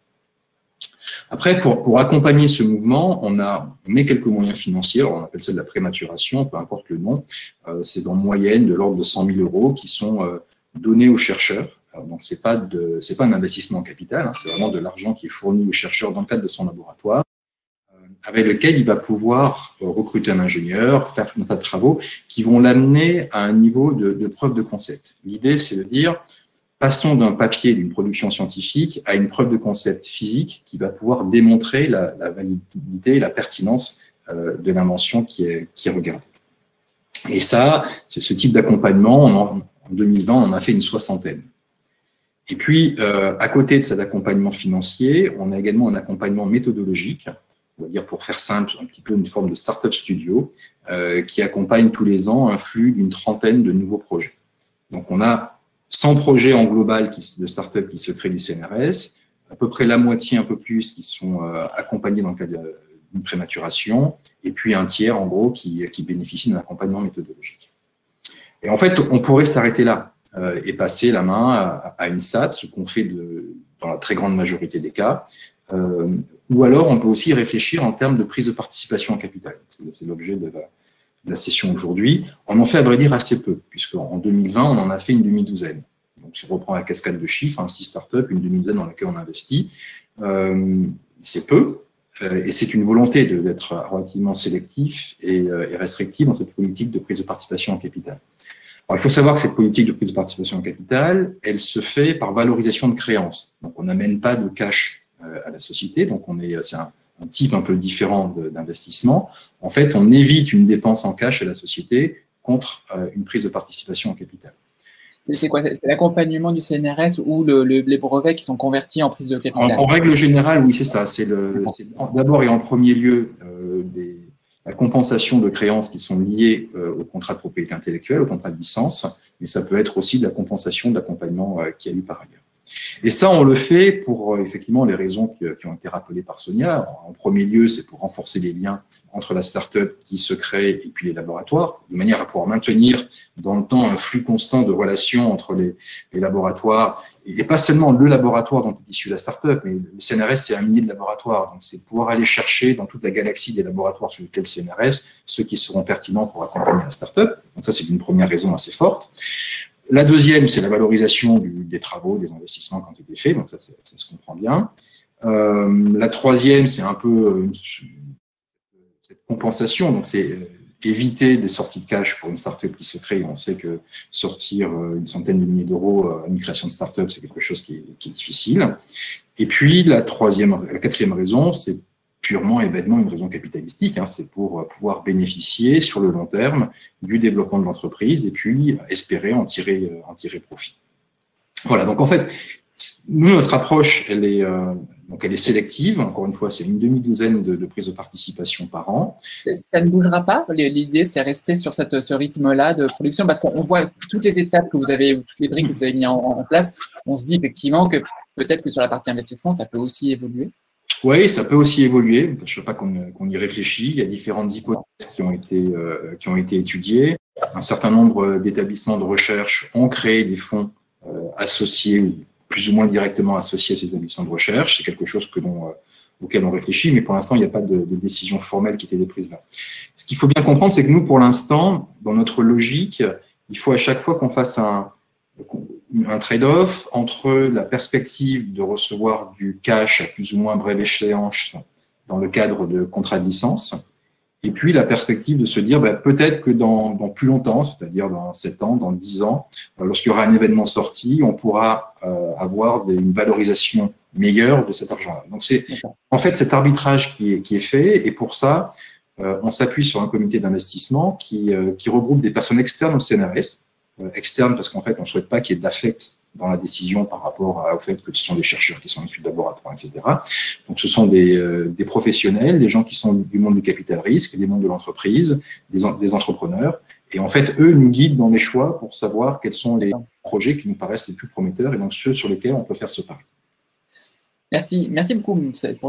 Après, pour accompagner ce mouvement, on met quelques moyens financiers, on appelle ça de la prématuration, peu importe le nom. C'est en moyenne de l'ordre de 100 000 € qui sont donnés aux chercheurs. Donc, c'est pas un investissement en capital, hein, c'est vraiment de l'argent qui est fourni au chercheur dans le cadre de son laboratoire, avec lequel il va pouvoir recruter un ingénieur, faire tout un tas de travaux qui vont l'amener à un niveau de preuve de concept. L'idée, c'est de dire, passons d'un papier, d'une production scientifique, à une preuve de concept physique qui va pouvoir démontrer la validité et la pertinence de l'invention qui est regardée. Et ça, c'est ce type d'accompagnement, en 2020, on en a fait une 60aine. Et puis, à côté de cet accompagnement financier, on a également un accompagnement méthodologique, on va dire pour faire simple, un petit peu une forme de start-up studio, qui accompagne tous les ans un flux d'une 30aine de nouveaux projets. Donc, on a 100 projets en global de start-up qui se créent du CNRS, à peu près la moitié, un peu plus, qui sont accompagnés dans le cadre d'une prématuration, et puis un tiers, en gros, qui bénéficie d'un accompagnement méthodologique. Et en fait, on pourrait s'arrêter là et passer la main à une SAT, ce qu'on fait dans la très grande majorité des cas, ou alors on peut aussi réfléchir en termes de prise de participation en capital. C'est l'objet de la session aujourd'hui. On en fait, à vrai dire, assez peu, puisqu'en 2020, on en a fait une demi-douzaine. Donc, si on reprend la cascade de chiffres, 6 startups, une demi-douzaine dans laquelle on investit, c'est peu, et c'est une volonté d'être relativement sélectif et restrictif dans cette politique de prise de participation en capital. Alors, il faut savoir que cette politique de prise de participation en capital, elle se fait par valorisation de créances. Donc, on n'amène pas de cash à la société, donc c'est un type un peu différent d'investissement, en fait, on évite une dépense en cash à la société contre une prise de participation en capital. C'est quoi? C'est l'accompagnement du CNRS ou les brevets qui sont convertis en prise de capital? En règle générale, oui, c'est ça. C'est d'abord et en premier lieu la compensation de créances qui sont liées au contrat de propriété intellectuelle, au contrat de licence, mais ça peut être aussi de la compensation de l'accompagnement qu'il y a eu par ailleurs. Et ça, on le fait pour effectivement les raisons qui ont été rappelées par Sonia. En premier lieu, c'est pour renforcer les liens entre la start-up qui se crée et puis les laboratoires, de manière à pouvoir maintenir dans le temps un flux constant de relations entre les laboratoires, et pas seulement le laboratoire dont est issue la start-up, mais le CNRS, c'est un millier de laboratoires. Donc, c'est pouvoir aller chercher dans toute la galaxie des laboratoires sur lesquels CNRS, ceux qui seront pertinents pour accompagner la start-up. Donc, ça, c'est une première raison assez forte. La deuxième, c'est la valorisation des travaux, des investissements qui ont été faits. Donc, ça se comprend bien. La troisième, c'est un peu cette compensation. Donc, c'est éviter des sorties de cash pour une start-up qui se crée. On sait que sortir une centaine de milliers d'euros à une création de start-up, c'est quelque chose qui est difficile. Et puis, la quatrième raison, c'est purement et bêtement une raison capitalistique. C'est pour pouvoir bénéficier sur le long terme du développement de l'entreprise et puis espérer en tirer profit. Voilà, donc en fait, nous, notre approche, elle est sélective. Encore une fois, c'est une demi-douzaine de prises de participation par an. Ça ne bougera pas? L'idée, c'est rester sur ce rythme-là de production, parce qu'on voit toutes les étapes que vous avez, ou toutes les briques que vous avez mis en place. On se dit effectivement que peut-être que sur la partie investissement, ça peut aussi évoluer. Oui, ça peut aussi évoluer. Je ne sais pas qu'on y réfléchit. Il y a différentes hypothèses qui ont été étudiées. Un certain nombre d'établissements de recherche ont créé des fonds associés, plus ou moins directement associés à ces établissements de recherche. C'est quelque chose auquel on réfléchit, mais pour l'instant, il n'y a pas de décision formelle qui a été prise là. Ce qu'il faut bien comprendre, c'est que nous, pour l'instant, dans notre logique, il faut à chaque fois qu'on fasse un trade-off entre la perspective de recevoir du cash à plus ou moins brève échéance dans le cadre de contrats de licence, et puis la perspective de se dire peut-être que dans plus longtemps, c'est-à-dire dans 7 ans, dans 10 ans, lorsqu'il y aura un événement sorti, on pourra avoir une valorisation meilleure de cet argent-là. Donc c'est en fait cet arbitrage qui est fait, et pour ça, on s'appuie sur un comité d'investissement qui regroupe des personnes externes au CNRS, externe parce qu'en fait, on ne souhaite pas qu'il y ait d'affect dans la décision par rapport au fait que ce sont des chercheurs qui sont issus de laboratoires, etc. Donc, ce sont des professionnels, des gens qui sont du monde du capital risque, des mondes de l'entreprise, des entrepreneurs. Et en fait, eux nous guident dans les choix pour savoir quels sont les projets qui nous paraissent les plus prometteurs et donc ceux sur lesquels on peut faire ce pari. Merci beaucoup pour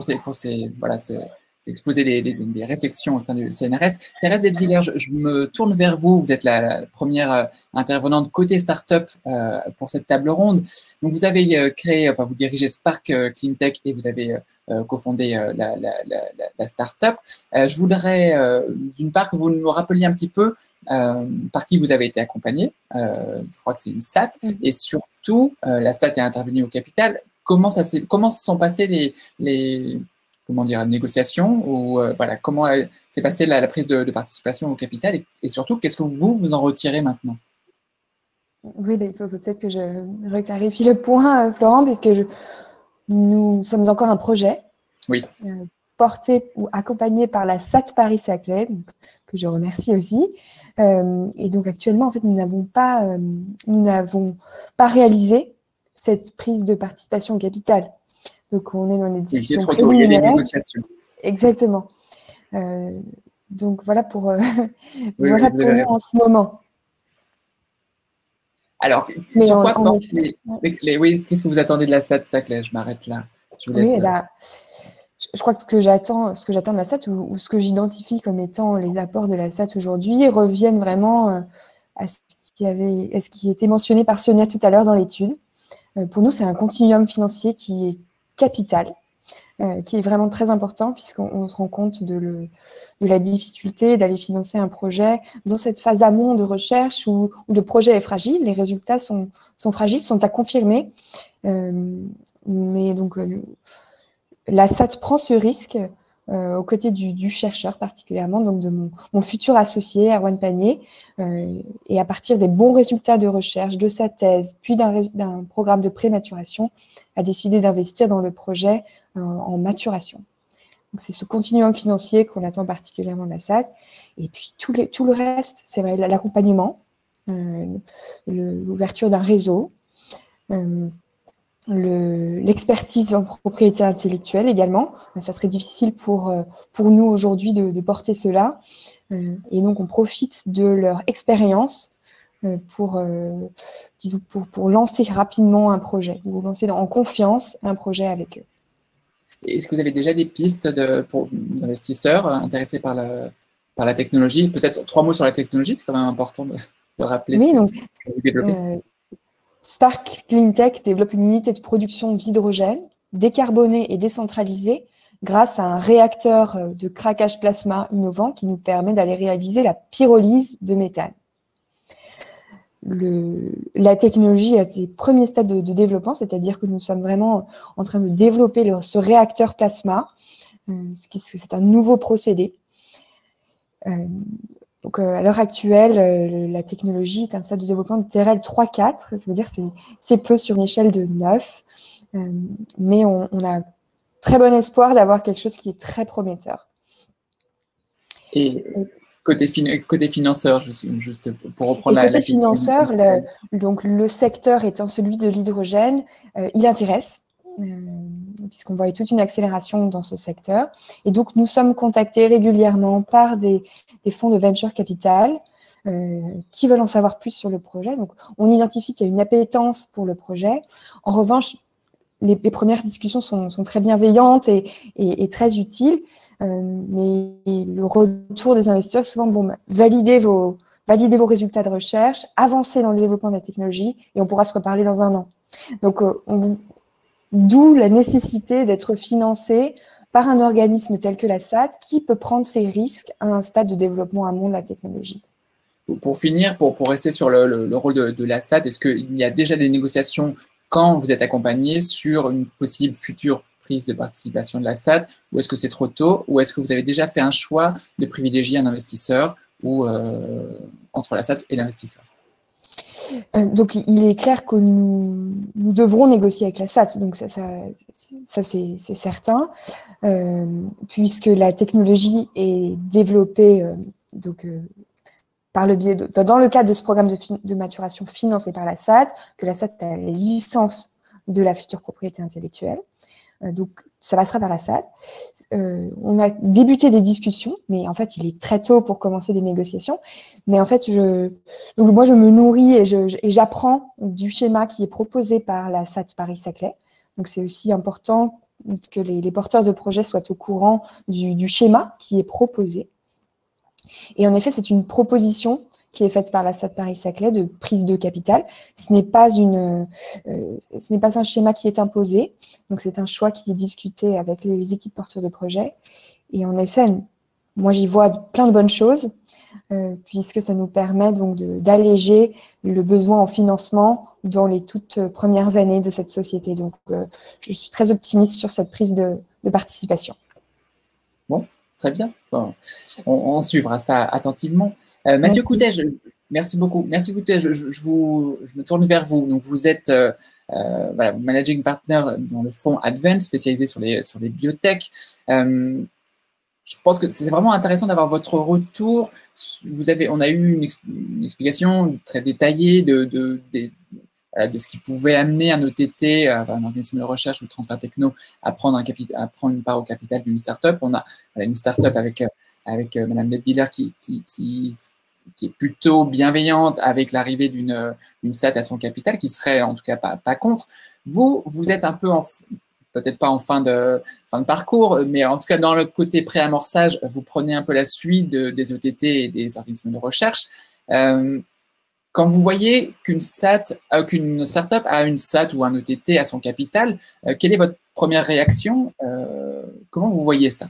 exposer des réflexions au sein du CNRS. Thérèse Detwiller, je me tourne vers vous. Vous êtes la première intervenante côté start-up pour cette table ronde. Donc, vous avez vous dirigez Spark Cleantech et vous avez cofondé la start-up. Je voudrais, d'une part, que vous nous rappeliez un petit peu par qui vous avez été accompagné. Je crois que c'est une SAT. Et surtout, la SAT est intervenue au capital. Comment se sont passées les négociations, ou comment s'est passée la prise de participation au capital, et surtout, qu'est-ce que vous en retirez maintenant? Oui, il faut peut-être que je reclarifie le point, Florent, parce que nous sommes encore un projet porté ou accompagné par la SAT Paris-Saclay, que je remercie aussi. Et donc actuellement, en fait, nous n'avons pas réalisé cette prise de participation au capital. Donc, on est dans les discussions préliminaires. Exactement. Donc, voilà pour nous en ce moment. Alors, sur quoi qu'est-ce que vous attendez de la SAT Saclay? Je m'arrête là. Je crois que ce que j'attends de la SAT, ou ce que j'identifie comme étant les apports de la SAT aujourd'hui, reviennent vraiment à ce qui était mentionné par Sonia tout à l'heure dans l'étude. Pour nous, c'est un continuum financier qui est capital, qui est vraiment très important, puisqu'on se rend compte de la difficulté d'aller financer un projet dans cette phase amont de recherche où le projet est fragile, les résultats sont fragiles, sont à confirmer. Mais donc, la SAT prend ce risque aux côtés du chercheur particulièrement, donc de mon futur associé, Erwan Panier, et à partir des bons résultats de recherche, de sa thèse, puis d'un programme de prématuration, a décidé d'investir dans le projet en maturation. Donc, c'est ce continuum financier qu'on attend particulièrement de la SAT. Et puis, tout le reste, c'est vrai, l'accompagnement, l'ouverture d'un réseau, l'expertise en propriété intellectuelle également. Ça serait difficile pour nous aujourd'hui de porter cela. Et donc, on profite de leur expérience pour lancer rapidement un projet, ou lancer en confiance un projet avec eux. Est-ce que vous avez déjà des pistes pour d'investisseurs intéressés par la technologie? Peut-être 3 mots sur la technologie, c'est quand même important de rappeler oui, ce donc, que vous développez. Spark Cleantech développe une unité de production d'hydrogène décarboné et décentralisée grâce à un réacteur de craquage plasma innovant qui nous permet d'aller réaliser la pyrolyse de méthane. La technologie à ses premiers stades de développement, c'est-à-dire que nous sommes vraiment en train de développer ce réacteur plasma, c'est un nouveau procédé. Donc, à l'heure actuelle, la technologie est à un stade de développement de TRL 3-4, ça veut dire que c'est peu sur une échelle de 9, mais on a très bon espoir d'avoir quelque chose qui est très prometteur. Et côté financeur, juste pour reprendre la question. Côté financeur, donc le secteur étant celui de l'hydrogène, il intéresse, puisqu'on voit toute une accélération dans ce secteur. Et donc, nous sommes contactés régulièrement par des fonds de venture capital qui veulent en savoir plus sur le projet. Donc, on identifie qu'il y a une appétence pour le projet. En revanche, les premières discussions sont très bienveillantes et très utiles, mais le retour des investisseurs, souvent, validez vos résultats de recherche, avancez dans le développement de la technologie et on pourra se reparler dans 1 an. Donc, d'où la nécessité d'être financé par un organisme tel que la SAT qui peut prendre ses risques à un stade de développement amont de la technologie. Pour finir, pour rester sur le rôle de la SAT, est-ce qu'il y a déjà des négociations quand vous êtes accompagné sur une possible future prise de participation de la SAT, ou est-ce que c'est trop tôt, ou est-ce que vous avez déjà fait un choix de privilégier un investisseur ou entre la SAT et l'investisseur? Donc, il est clair que nous devrons négocier avec la SAT, donc ça c'est certain, puisque la technologie est développée par le biais dans le cadre de ce programme de maturation financé par la SAT, que la SAT a les licences de la future propriété intellectuelle. Donc, ça passera par la SAT. On a débuté des discussions, mais en fait, il est très tôt pour commencer des négociations. Mais en fait, moi, je me nourris et j'apprends du schéma qui est proposé par la SAT Paris-Saclay. Donc, c'est aussi important que les porteurs de projets soient au courant du schéma qui est proposé. Et en effet, c'est une proposition qui est faite par la SAT Paris-Saclay de prise de capital. Ce n'est pas un schéma qui est imposé, donc c'est un choix qui est discuté avec les équipes porteurs de projet. Et en effet, moi j'y vois plein de bonnes choses, puisque ça nous permet donc d'alléger le besoin en financement dans les toutes premières années de cette société. Donc je suis très optimiste sur cette prise de participation. Bon, très bien. Bon, on suivra ça attentivement. Mathieu Coutet, merci beaucoup. Merci Coutet, je me tourne vers vous. Donc, vous êtes managing partner dans le fonds Advent, spécialisé sur les biotech. Je pense que c'est vraiment intéressant d'avoir votre retour. On a eu une explication très détaillée de ce qui pouvait amener un ETT, un organisme de recherche ou de transfert techno, à prendre une part au capital d'une start-up. On a une start-up avec Madame Detwiller qui est plutôt bienveillante avec l'arrivée d'une SAT à son capital, qui serait en tout cas pas contre. Vous êtes un peu, peut-être pas en fin de parcours, mais en tout cas dans le côté pré-amorçage, vous prenez un peu la suite des ETT et des organismes de recherche. Quand vous voyez qu'une start-up a une SAT ou un ETT à son capital, quelle est votre première réaction? Comment vous voyez ça?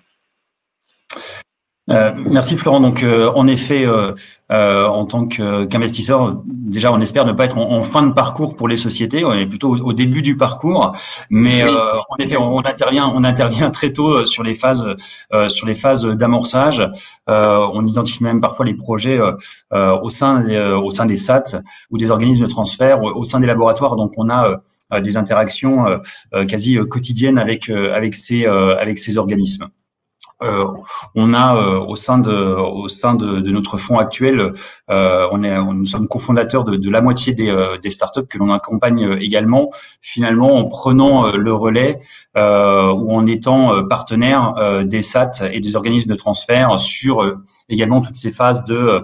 Merci Florent. Donc en effet, en tant qu'investisseur, déjà on espère ne pas être en fin de parcours pour les sociétés, on est plutôt au début du parcours, mais oui. En effet on intervient très tôt sur les phases d'amorçage. On identifie même parfois les projets au sein des SAT ou des organismes de transfert au sein des laboratoires. Donc on a des interactions quasi quotidiennes avec ces organismes. On a au sein de notre fonds actuel, nous sommes cofondateurs de la moitié des startups que l'on accompagne également, finalement en prenant le relais ou en étant partenaire des SAT et des organismes de transfert sur également toutes ces phases de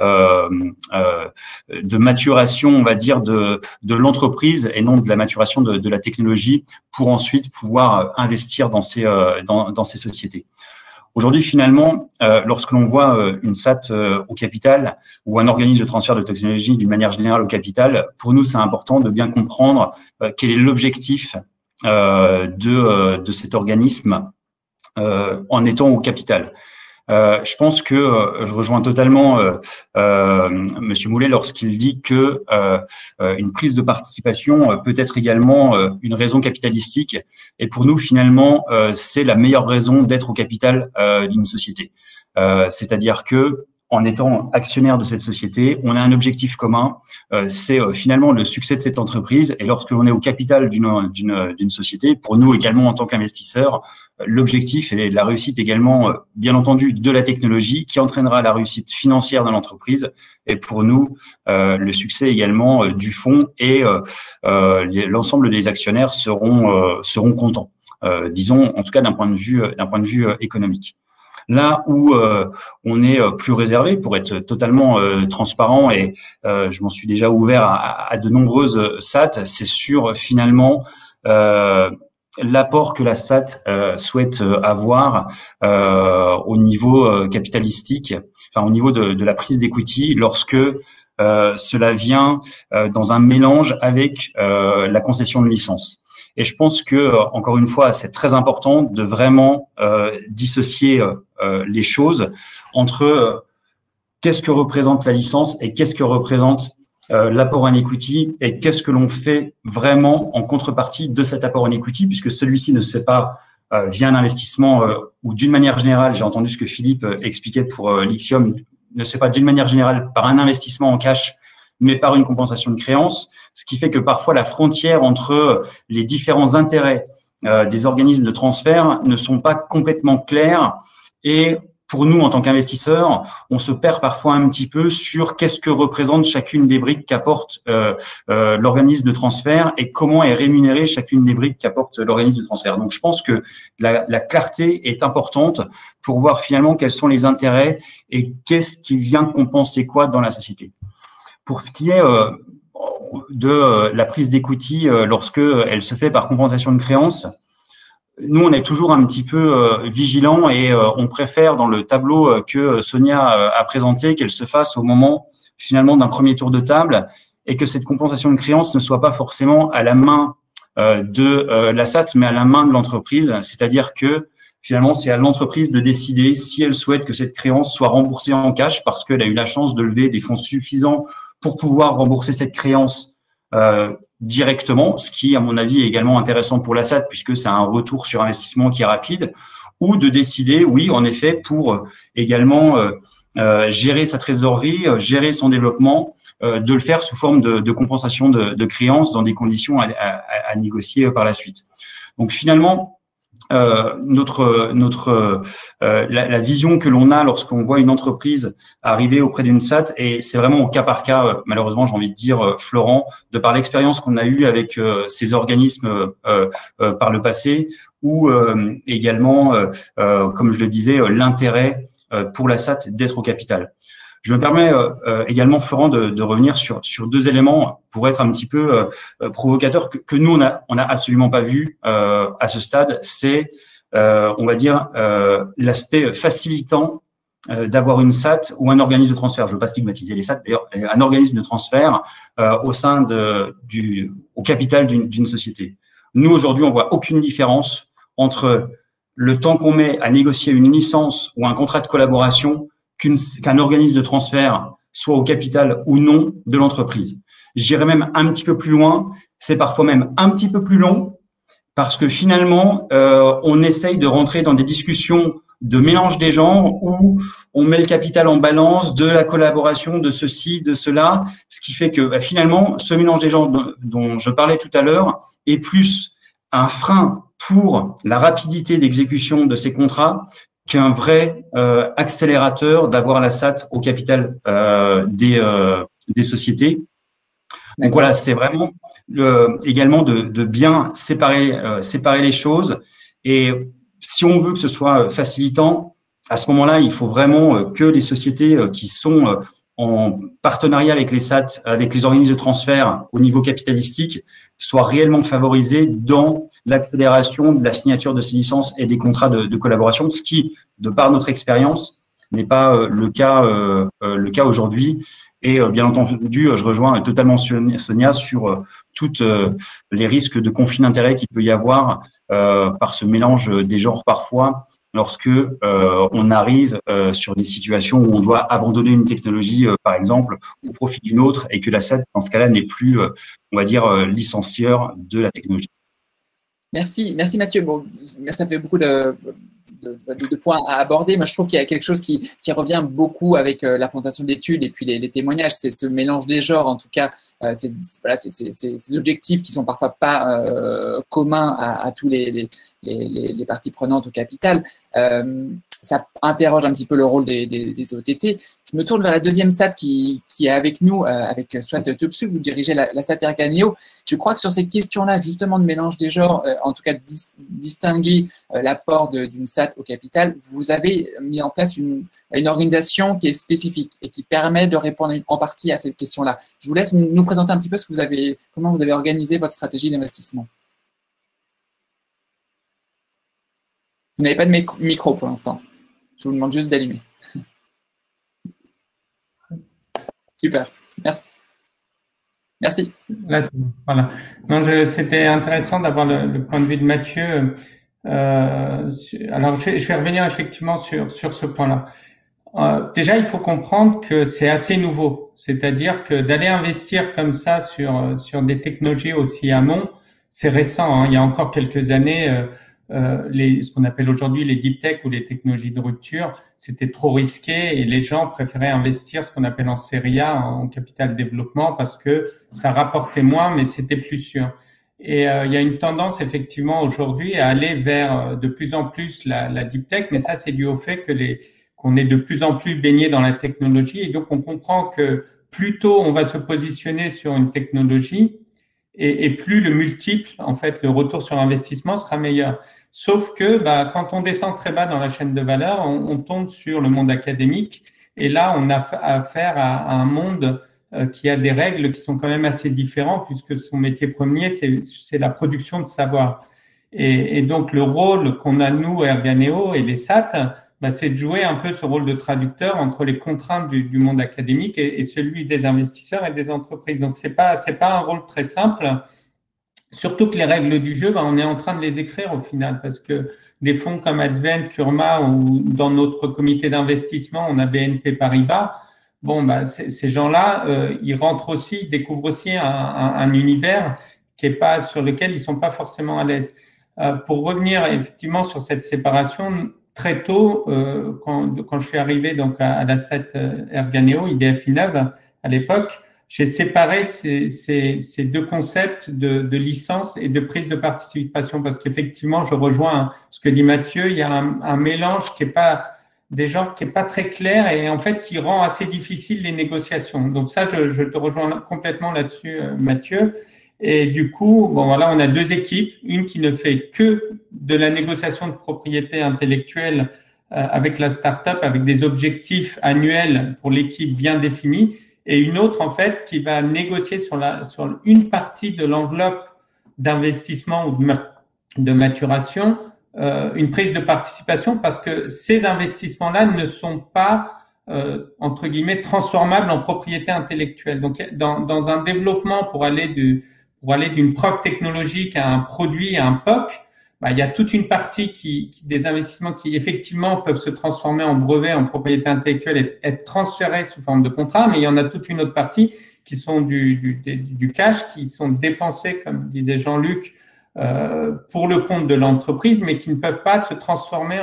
maturation, on va dire, de l'entreprise et non de la maturation de la technologie pour ensuite pouvoir investir dans ces sociétés. Aujourd'hui, finalement, lorsque l'on voit une SAT au capital ou un organisme de transfert de technologie d'une manière générale au capital, pour nous, c'est important de bien comprendre quel est l'objectif de cet organisme en étant au capital. Je pense que je rejoins totalement Monsieur Moulet lorsqu'il dit que une prise de participation peut être également une raison capitalistique. Et pour nous, finalement, c'est la meilleure raison d'être au capital d'une société. C'est-à-dire que en étant actionnaire de cette société, on a un objectif commun, c'est finalement le succès de cette entreprise. Et lorsque l'on est au capital d'une société, pour nous également en tant qu'investisseurs, l'objectif est la réussite également, bien entendu, de la technologie qui entraînera la réussite financière de l'entreprise. Et pour nous, le succès également du fonds et l'ensemble des actionnaires seront contents, disons en tout cas d'un point de vue économique. Là où on est plus réservé, pour être totalement transparent, et je m'en suis déjà ouvert à de nombreuses SAT, c'est sur finalement l'apport que la SAT souhaite avoir au niveau capitalistique, enfin au niveau de la prise d'equity, lorsque cela vient dans un mélange avec la concession de licence. Et je pense que, encore une fois, c'est très important de vraiment dissocier les choses entre qu'est-ce que représente la licence et qu'est-ce que représente l'apport en equity et qu'est-ce que l'on fait vraiment en contrepartie de cet apport en equity, puisque celui-ci ne se fait pas via un investissement ou d'une manière générale, j'ai entendu ce que Philippe expliquait pour Lixium, ne se fait pas d'une manière générale par un investissement en cash, mais par une compensation de créances, ce qui fait que parfois la frontière entre les différents intérêts des organismes de transfert ne sont pas complètement clairs. Et pour nous, en tant qu'investisseurs, on se perd parfois un petit peu sur qu'est-ce que représente chacune des briques qu'apporte l'organisme de transfert et comment est rémunérée chacune des briques qu'apporte l'organisme de transfert. Donc, je pense que la clarté est importante pour voir finalement quels sont les intérêts et qu'est-ce qui vient compenser quoi dans la société. Pour ce qui est de la prise d'equity lorsque elle se fait par compensation de créances, nous, on est toujours un petit peu vigilants et on préfère dans le tableau que Sonia a présenté qu'elle se fasse au moment finalement d'un premier tour de table et que cette compensation de créances ne soit pas forcément à la main de la SAT, mais à la main de l'entreprise. C'est-à-dire que finalement, c'est à l'entreprise de décider si elle souhaite que cette créance soit remboursée en cash parce qu'elle a eu la chance de lever des fonds suffisants pour pouvoir rembourser cette créance directement, ce qui, à mon avis, est également intéressant pour la SAT puisque c'est un retour sur investissement qui est rapide, ou de décider, oui, en effet, pour également gérer sa trésorerie, gérer son développement, de le faire sous forme de compensation de créances dans des conditions à négocier par la suite. Donc, finalement, la vision que l'on a lorsqu'on voit une entreprise arriver auprès d'une SAT, et c'est vraiment au cas par cas, malheureusement, j'ai envie de dire, Florent, de par l'expérience qu'on a eue avec ces organismes par le passé, ou également, comme je le disais, l'intérêt pour la SAT d'être au capital. Je me permets également, Florent, de revenir sur deux éléments pour être un petit peu provocateur que nous, on a absolument pas vu à ce stade. C'est, on va dire, l'aspect facilitant d'avoir une SAT ou un organisme de transfert. Je ne veux pas stigmatiser les SAT, d'ailleurs, un organisme de transfert au sein au capital d'une société. Nous, aujourd'hui, on voit aucune différence entre le temps qu'on met à négocier une licence ou un contrat de collaboration qu'un organisme de transfert soit au capital ou non de l'entreprise. J'irais même un petit peu plus loin, c'est parfois même un petit peu plus long parce que finalement, on essaye de rentrer dans des discussions de mélange des genres où on met le capital en balance de la collaboration, de ceci, de cela, ce qui fait que finalement, ce mélange des genres dont je parlais tout à l'heure est plus un frein pour la rapidité d'exécution de ces contrats qu'un vrai accélérateur d'avoir la SAT au capital des sociétés. Donc voilà, c'est vraiment également de bien séparer les choses. Et si on veut que ce soit facilitant, à ce moment-là, il faut vraiment que les sociétés qui sont en partenariat avec les SAT, avec les organismes de transfert au niveau capitalistique, soient réellement favorisées dans l'accélération de la signature de ces licences et des contrats de collaboration, ce qui, de par notre expérience, n'est pas le cas aujourd'hui. Et bien entendu, je rejoins totalement Sonia sur toutes les risques de conflit d'intérêts qu'il peut y avoir par ce mélange des genres parfois, lorsque on arrive sur des situations où on doit abandonner une technologie, par exemple, au profit d'une autre, et que la SAT, dans ce cas-là, n'est plus, on va dire, licencieur de la technologie. Merci Mathieu. Bon, ça fait beaucoup de points à aborder. Moi, je trouve qu'il y a quelque chose qui revient beaucoup avec la présentation d'études et puis les témoignages. C'est ce mélange des genres, en tout cas, ces objectifs qui sont parfois pas communs à tous les parties prenantes au capital. Ça interroge un petit peu le rôle des OTT. Je me tourne vers la deuxième SAT qui est avec nous, avec Swat Topsu. Vous dirigez la SAT Erganeo. Je crois que sur ces questions-là, justement, de mélange des genres, en tout cas distinguer l'apport d'une SAT au capital, vous avez mis en place une organisation qui est spécifique et qui permet de répondre en partie à cette question-là. Je vous laisse nous présenter un petit peu comment vous avez organisé votre stratégie d'investissement. Vous n'avez pas de micro pour l'instant. Je vous demande juste d'allumer. Super. Merci. Là, voilà. C'était intéressant d'avoir le point de vue de Mathieu. Alors, je vais revenir effectivement sur ce point-là. Déjà, il faut comprendre que c'est assez nouveau. C'est-à-dire que d'aller investir comme ça sur des technologies aussi amont, c'est récent. Hein. Il y a encore quelques années, ce qu'on appelle aujourd'hui les deep tech ou les technologies de rupture, c'était trop risqué et les gens préféraient investir ce qu'on appelle en série A, en capital développement, parce que ça rapportait moins, mais c'était plus sûr. Et il y a une tendance effectivement aujourd'hui à aller vers de plus en plus la deep tech, mais ça c'est dû au fait qu'on est de plus en plus baigné dans la technologie, et donc on comprend que plus tôt on va se positionner sur une technologie, et plus le multiple, en fait, le retour sur investissement sera meilleur. Sauf que quand on descend très bas dans la chaîne de valeur, on tombe sur le monde académique, et là on a affaire à un monde qui a des règles qui sont quand même assez différentes, puisque son métier premier, c'est la production de savoir. Et donc le rôle qu'on a nous, Erganeo et les SAT, c'est de jouer un peu ce rôle de traducteur entre les contraintes du monde académique et celui des investisseurs et des entreprises. Donc, c'est pas un rôle très simple, surtout que les règles du jeu, on est en train de les écrire au final, parce que des fonds comme Advent, Kurma, ou dans notre comité d'investissement, on a BNP Paribas. Ces gens-là, ils découvrent aussi un univers sur lequel ils sont pas forcément à l'aise. Pour revenir effectivement sur cette séparation, très tôt, quand je suis arrivé donc à la SAT Erganeo, IDF Innov, à l'époque, j'ai séparé ces deux concepts de licence et de prise de participation, parce qu'effectivement, je rejoins ce que dit Mathieu, il y a un mélange qui est pas très clair et en fait qui rend assez difficile les négociations. Donc ça, je te rejoins complètement là-dessus, Mathieu. Et du coup, on a deux équipes, une qui ne fait que de la négociation de propriété intellectuelle avec la start-up, avec des objectifs annuels pour l'équipe bien définis, et une autre, en fait, qui va négocier sur une partie de l'enveloppe d'investissement ou de maturation, une prise de participation, parce que ces investissements-là ne sont pas entre guillemets transformables en propriété intellectuelle. Donc, dans un développement pour aller d'une preuve technologique à un produit, à un POC, il y a toute une partie des investissements qui effectivement peuvent se transformer en brevet, en propriété intellectuelle et être transférés sous forme de contrat, mais il y en a toute une autre partie qui sont du cash, qui sont dépensés, comme disait Jean-Luc, pour le compte de l'entreprise, mais qui ne peuvent pas se transformer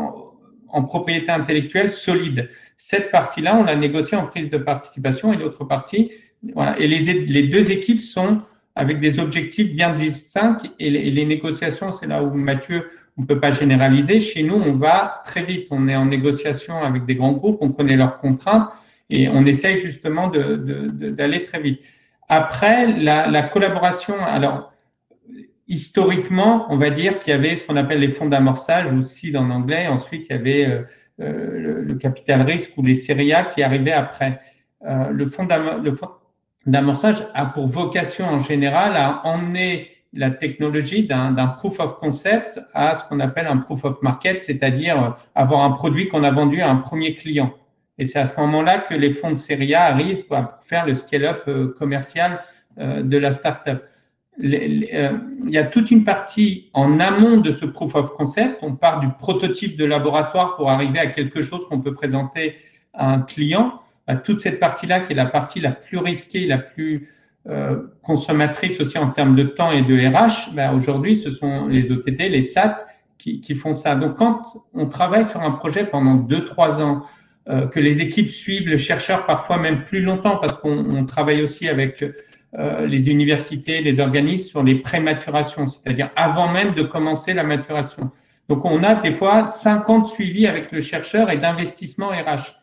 en propriété intellectuelle solide. Cette partie-là, on l'a négociée en prise de participation, et l'autre partie, voilà. Et les deux équipes sont avec des objectifs bien distincts. Et les négociations, c'est là où Mathieu, on ne peut pas généraliser. Chez nous, on va très vite. On est en négociation avec des grands groupes, on connaît leurs contraintes et on essaye justement d'aller très vite. Après, la collaboration, alors historiquement, on va dire qu'il y avait ce qu'on appelle les fonds d'amorçage, ou seed en anglais. Ensuite, il y avait le capital risque ou les séries A qui arrivaient après. Le fonds d'amorçage a pour vocation en général à emmener la technologie d'un proof of concept à ce qu'on appelle un proof of market, c'est-à-dire avoir un produit qu'on a vendu à un premier client. Et c'est à ce moment-là que les fonds de série A arrivent pour faire le scale-up commercial de la startup. Il y a toute une partie en amont de ce proof of concept. On part du prototype de laboratoire pour arriver à quelque chose qu'on peut présenter à un client. Toute cette partie-là, qui est la partie la plus risquée, la plus consommatrice aussi en termes de temps et de RH, aujourd'hui, ce sont les OTT, les SAT qui font ça. Donc, quand on travaille sur un projet pendant 2-3 ans, que les équipes suivent le chercheur parfois même plus longtemps, parce qu'on travaille aussi avec les universités, les organismes sur les prématurations, c'est-à-dire avant même de commencer la maturation. Donc, on a des fois 5 ans de suivi avec le chercheur et d'investissement RH.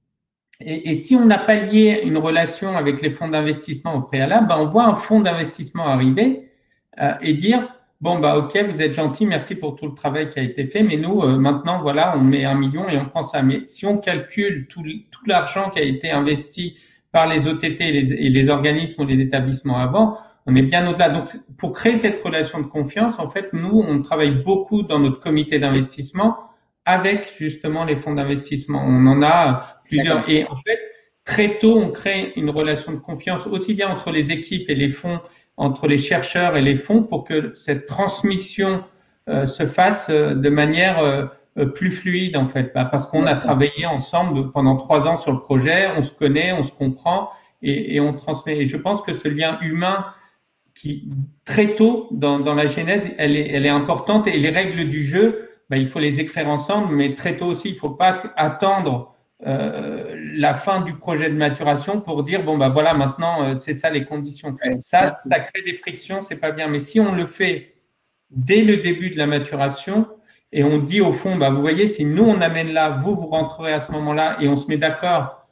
Et si on n'a pas lié une relation avec les fonds d'investissement au préalable, on voit un fonds d'investissement arriver et dire « Bon, ok, vous êtes gentil, merci pour tout le travail qui a été fait, mais nous, maintenant, voilà, on met 1 million et on prend ça. » Mais si on calcule tout l'argent qui a été investi par les OTT et les organismes ou les établissements avant, on est bien au-delà. Donc, pour créer cette relation de confiance, en fait, nous, on travaille beaucoup dans notre comité d'investissement avec justement les fonds d'investissement. On en a plusieurs. Et en fait, très tôt, on crée une relation de confiance aussi bien entre les équipes et les fonds, entre les chercheurs et les fonds, pour que cette transmission se fasse de manière plus fluide, en fait. Parce qu'on a travaillé ensemble pendant 3 ans sur le projet, on se connaît, on se comprend et on transmet. Et je pense que ce lien humain qui, très tôt dans la genèse, elle est importante, et les règles du jeu, il faut les écrire ensemble, mais très tôt aussi, il ne faut pas attendre la fin du projet de maturation pour dire voilà, maintenant c'est ça les conditions. Ça crée des frictions, c'est pas bien. Mais si on le fait dès le début de la maturation et on dit au fond, vous voyez, si nous on amène là, vous rentrerez à ce moment-là, et on se met d'accord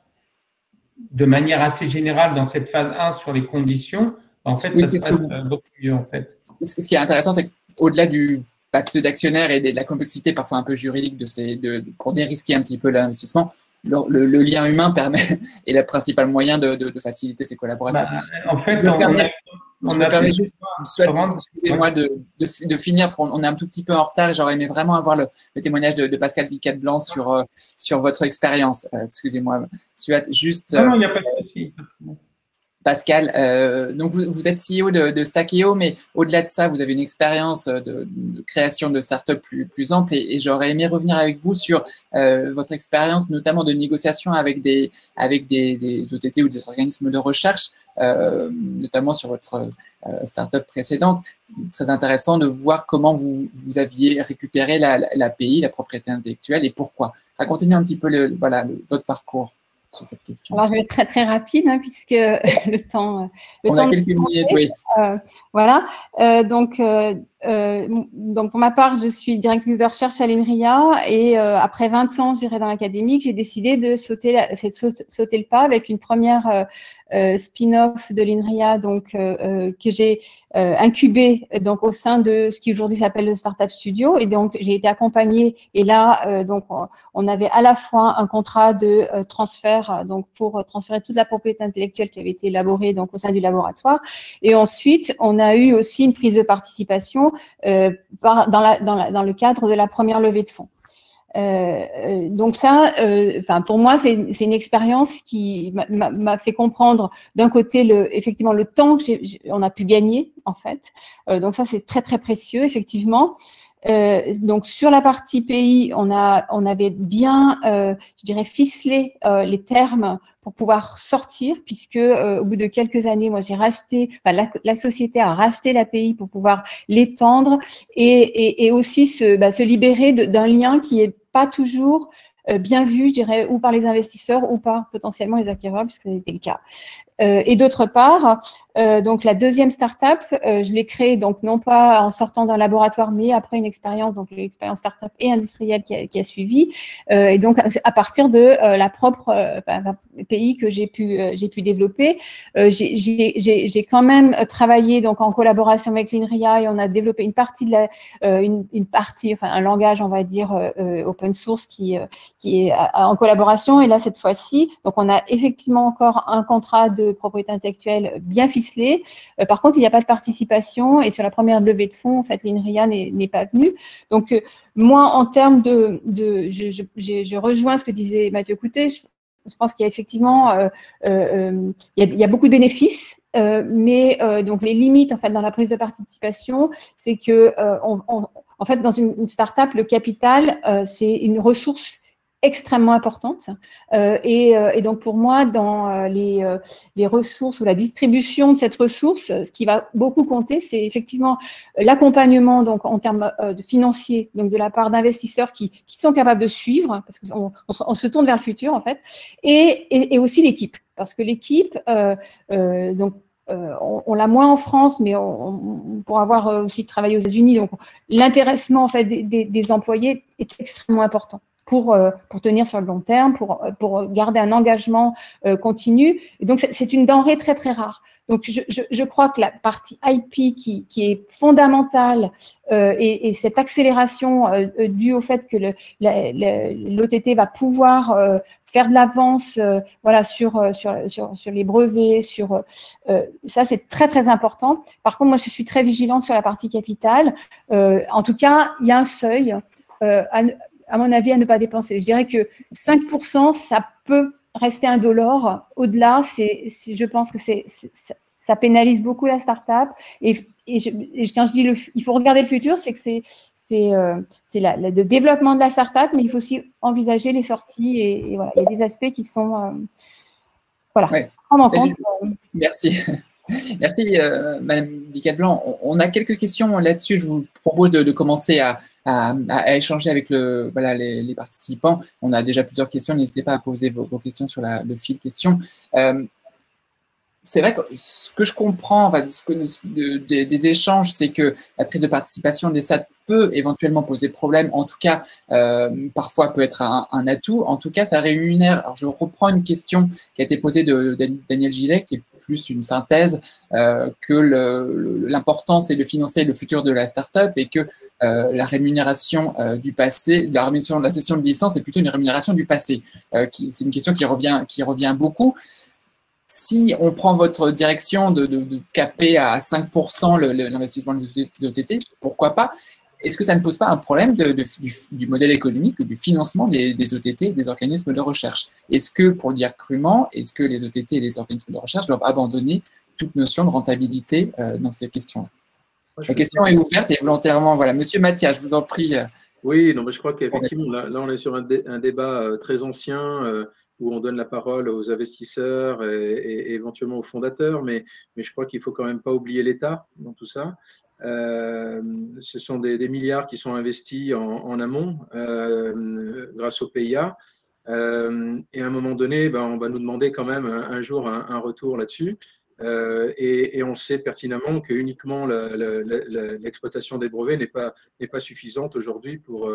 de manière assez générale dans cette phase 1 sur les conditions, en fait, ça se passe beaucoup mieux, en fait. Ce qui est intéressant, c'est qu'au-delà du pacte d'actionnaires et de la complexité parfois un peu juridique pour dérisquer un petit peu l'investissement, le lien humain est le principal moyen de faciliter ces collaborations. En fait, je me permets juste, excusez-moi, de finir, parce qu'on est un tout petit peu en retard, et j'aurais aimé vraiment avoir le témoignage de Pascal Vicat-Blanc sur votre expérience. Excusez-moi, juste… Non, il n'y a pas de souci. Pascal, donc vous êtes CEO de Stakeo, mais au-delà de ça, vous avez une expérience de création de start-up plus ample, et j'aurais aimé revenir avec vous sur votre expérience, notamment de négociation avec des OTT ou des organismes de recherche, notamment sur votre start-up précédente. C'est très intéressant de voir comment vous aviez récupéré l'API, la propriété intellectuelle, et pourquoi. Racontez-nous un petit peu votre parcours sur cette question. Alors, je vais être très, très rapide, puisque le temps… On a quelques minutes, oui. Voilà. Donc, pour ma part, je suis directrice de recherche à l'INRIA, et après 20 ans, je dirais, dans l'académique, j'ai décidé de sauter le pas avec une première spin-off de l'INRIA, donc que j'ai incubé donc au sein de ce qui aujourd'hui s'appelle le Startup Studio, et donc j'ai été accompagnée, et là donc on avait à la fois un contrat de transfert, donc pour transférer toute la propriété intellectuelle qui avait été élaborée donc au sein du laboratoire, et ensuite on a eu aussi une prise de participation dans le cadre de la première levée de fonds. Donc ça, pour moi, c'est une expérience qui m'a fait comprendre d'un côté effectivement le temps que on a pu gagner en fait. Donc ça, c'est très très précieux effectivement. Donc sur la partie pays, on avait bien, je dirais, ficelé les termes pour pouvoir sortir, puisque au bout de quelques années, moi j'ai racheté, la société a racheté l'API pour pouvoir l'étendre et aussi se libérer d'un lien qui est pas toujours bien vu, je dirais, ou par les investisseurs ou par potentiellement les acquéreurs, puisque ça a été le cas. Et d'autre part, donc la deuxième startup, je l'ai créée donc non pas en sortant d'un laboratoire, mais après une expérience, donc l'expérience startup et industrielle qui a suivi, et donc à partir de la propre pays que j'ai pu développer. J'ai quand même travaillé donc en collaboration avec l'INRIA et on a développé une partie de un langage, on va dire open source qui est en collaboration. Et là cette fois-ci, donc on a effectivement encore un contrat de propriété intellectuelle bien ficelé. Par contre, il n'y a pas de participation et sur la première levée de fonds, en fait, l'INRIA n'est pas venue. Donc moi, en termes je rejoins ce que disait Mathieu Coutet. Je pense qu'il y a effectivement il y a beaucoup de bénéfices, mais donc les limites en fait dans la prise de participation, c'est que en fait dans une start-up, le capital c'est une ressource extrêmement importante et donc pour moi dans les ressources ou la distribution de cette ressource, ce qui va beaucoup compter, c'est effectivement l'accompagnement donc en termes de financiers, donc de la part d'investisseurs qui sont capables de suivre, parce qu'on se tourne vers le futur en fait, et aussi l'équipe, parce que l'équipe donc on l'a moins en France, mais on pourra avoir aussi travaillé aux États-Unis. Donc l'intéressement en fait des employés est extrêmement important pour tenir sur le long terme, pour garder un engagement continu. Et donc, c'est une denrée très, très rare. Donc, je crois que la partie IP qui est fondamentale et cette accélération due au fait que l'OTT va pouvoir faire de l'avance voilà, sur les brevets, ça, c'est très, très important. Par contre, moi, je suis très vigilante sur la partie capitale. En tout cas, il y a un seuil à mon avis, à ne pas dépenser. Je dirais que 5%, ça peut rester indolore. Au-delà, je pense que ça pénalise beaucoup la start-up. Et quand je dis il faut regarder le futur, c'est que c'est le développement de la start-up, mais il faut aussi envisager les sorties. Et voilà, il y a des aspects qui sont voilà, ouais. prendre en compte. Merci. Merci, Madame Vicat-Blanc. On a quelques questions là-dessus. Je vous propose de commencer à échanger avec les participants. On a déjà plusieurs questions. N'hésitez pas à poser vos questions sur le fil questions. C'est vrai que ce que je comprends des échanges, c'est que la prise de participation des SAT peut éventuellement poser problème. En tout cas, parfois peut être un atout. En tout cas, ça rémunère. Alors, je reprends une question qui a été posée de Daniel Gillet, qui est plus une synthèse, que l'important, c'est de financer le futur de la start-up et que la rémunération du passé, la rémunération de la cession de licence est plutôt une rémunération du passé. C'est une question qui revient beaucoup. Si on prend votre direction de caper à 5% l'investissement des OTT, pourquoi pas? Est-ce que ça ne pose pas un problème du modèle économique, du financement des OTT, des organismes de recherche? Est-ce que, pour le dire crûment, est-ce que les OTT et les organismes de recherche doivent abandonner toute notion de rentabilité dans ces questions-là? La question est ouverte et volontairement, voilà. Monsieur Mathias, je vous en prie. Oui, non, mais je crois qu'effectivement, là, on est sur un débat très ancien où on donne la parole aux investisseurs et éventuellement aux fondateurs, mais je crois qu'il ne faut quand même pas oublier l'État dans tout ça. Ce sont des milliards qui sont investis en amont grâce au PIA. Et à un moment donné, on va nous demander quand même un jour un retour là-dessus. Et on sait pertinemment que uniquement l'exploitation des brevets n'est pas suffisante aujourd'hui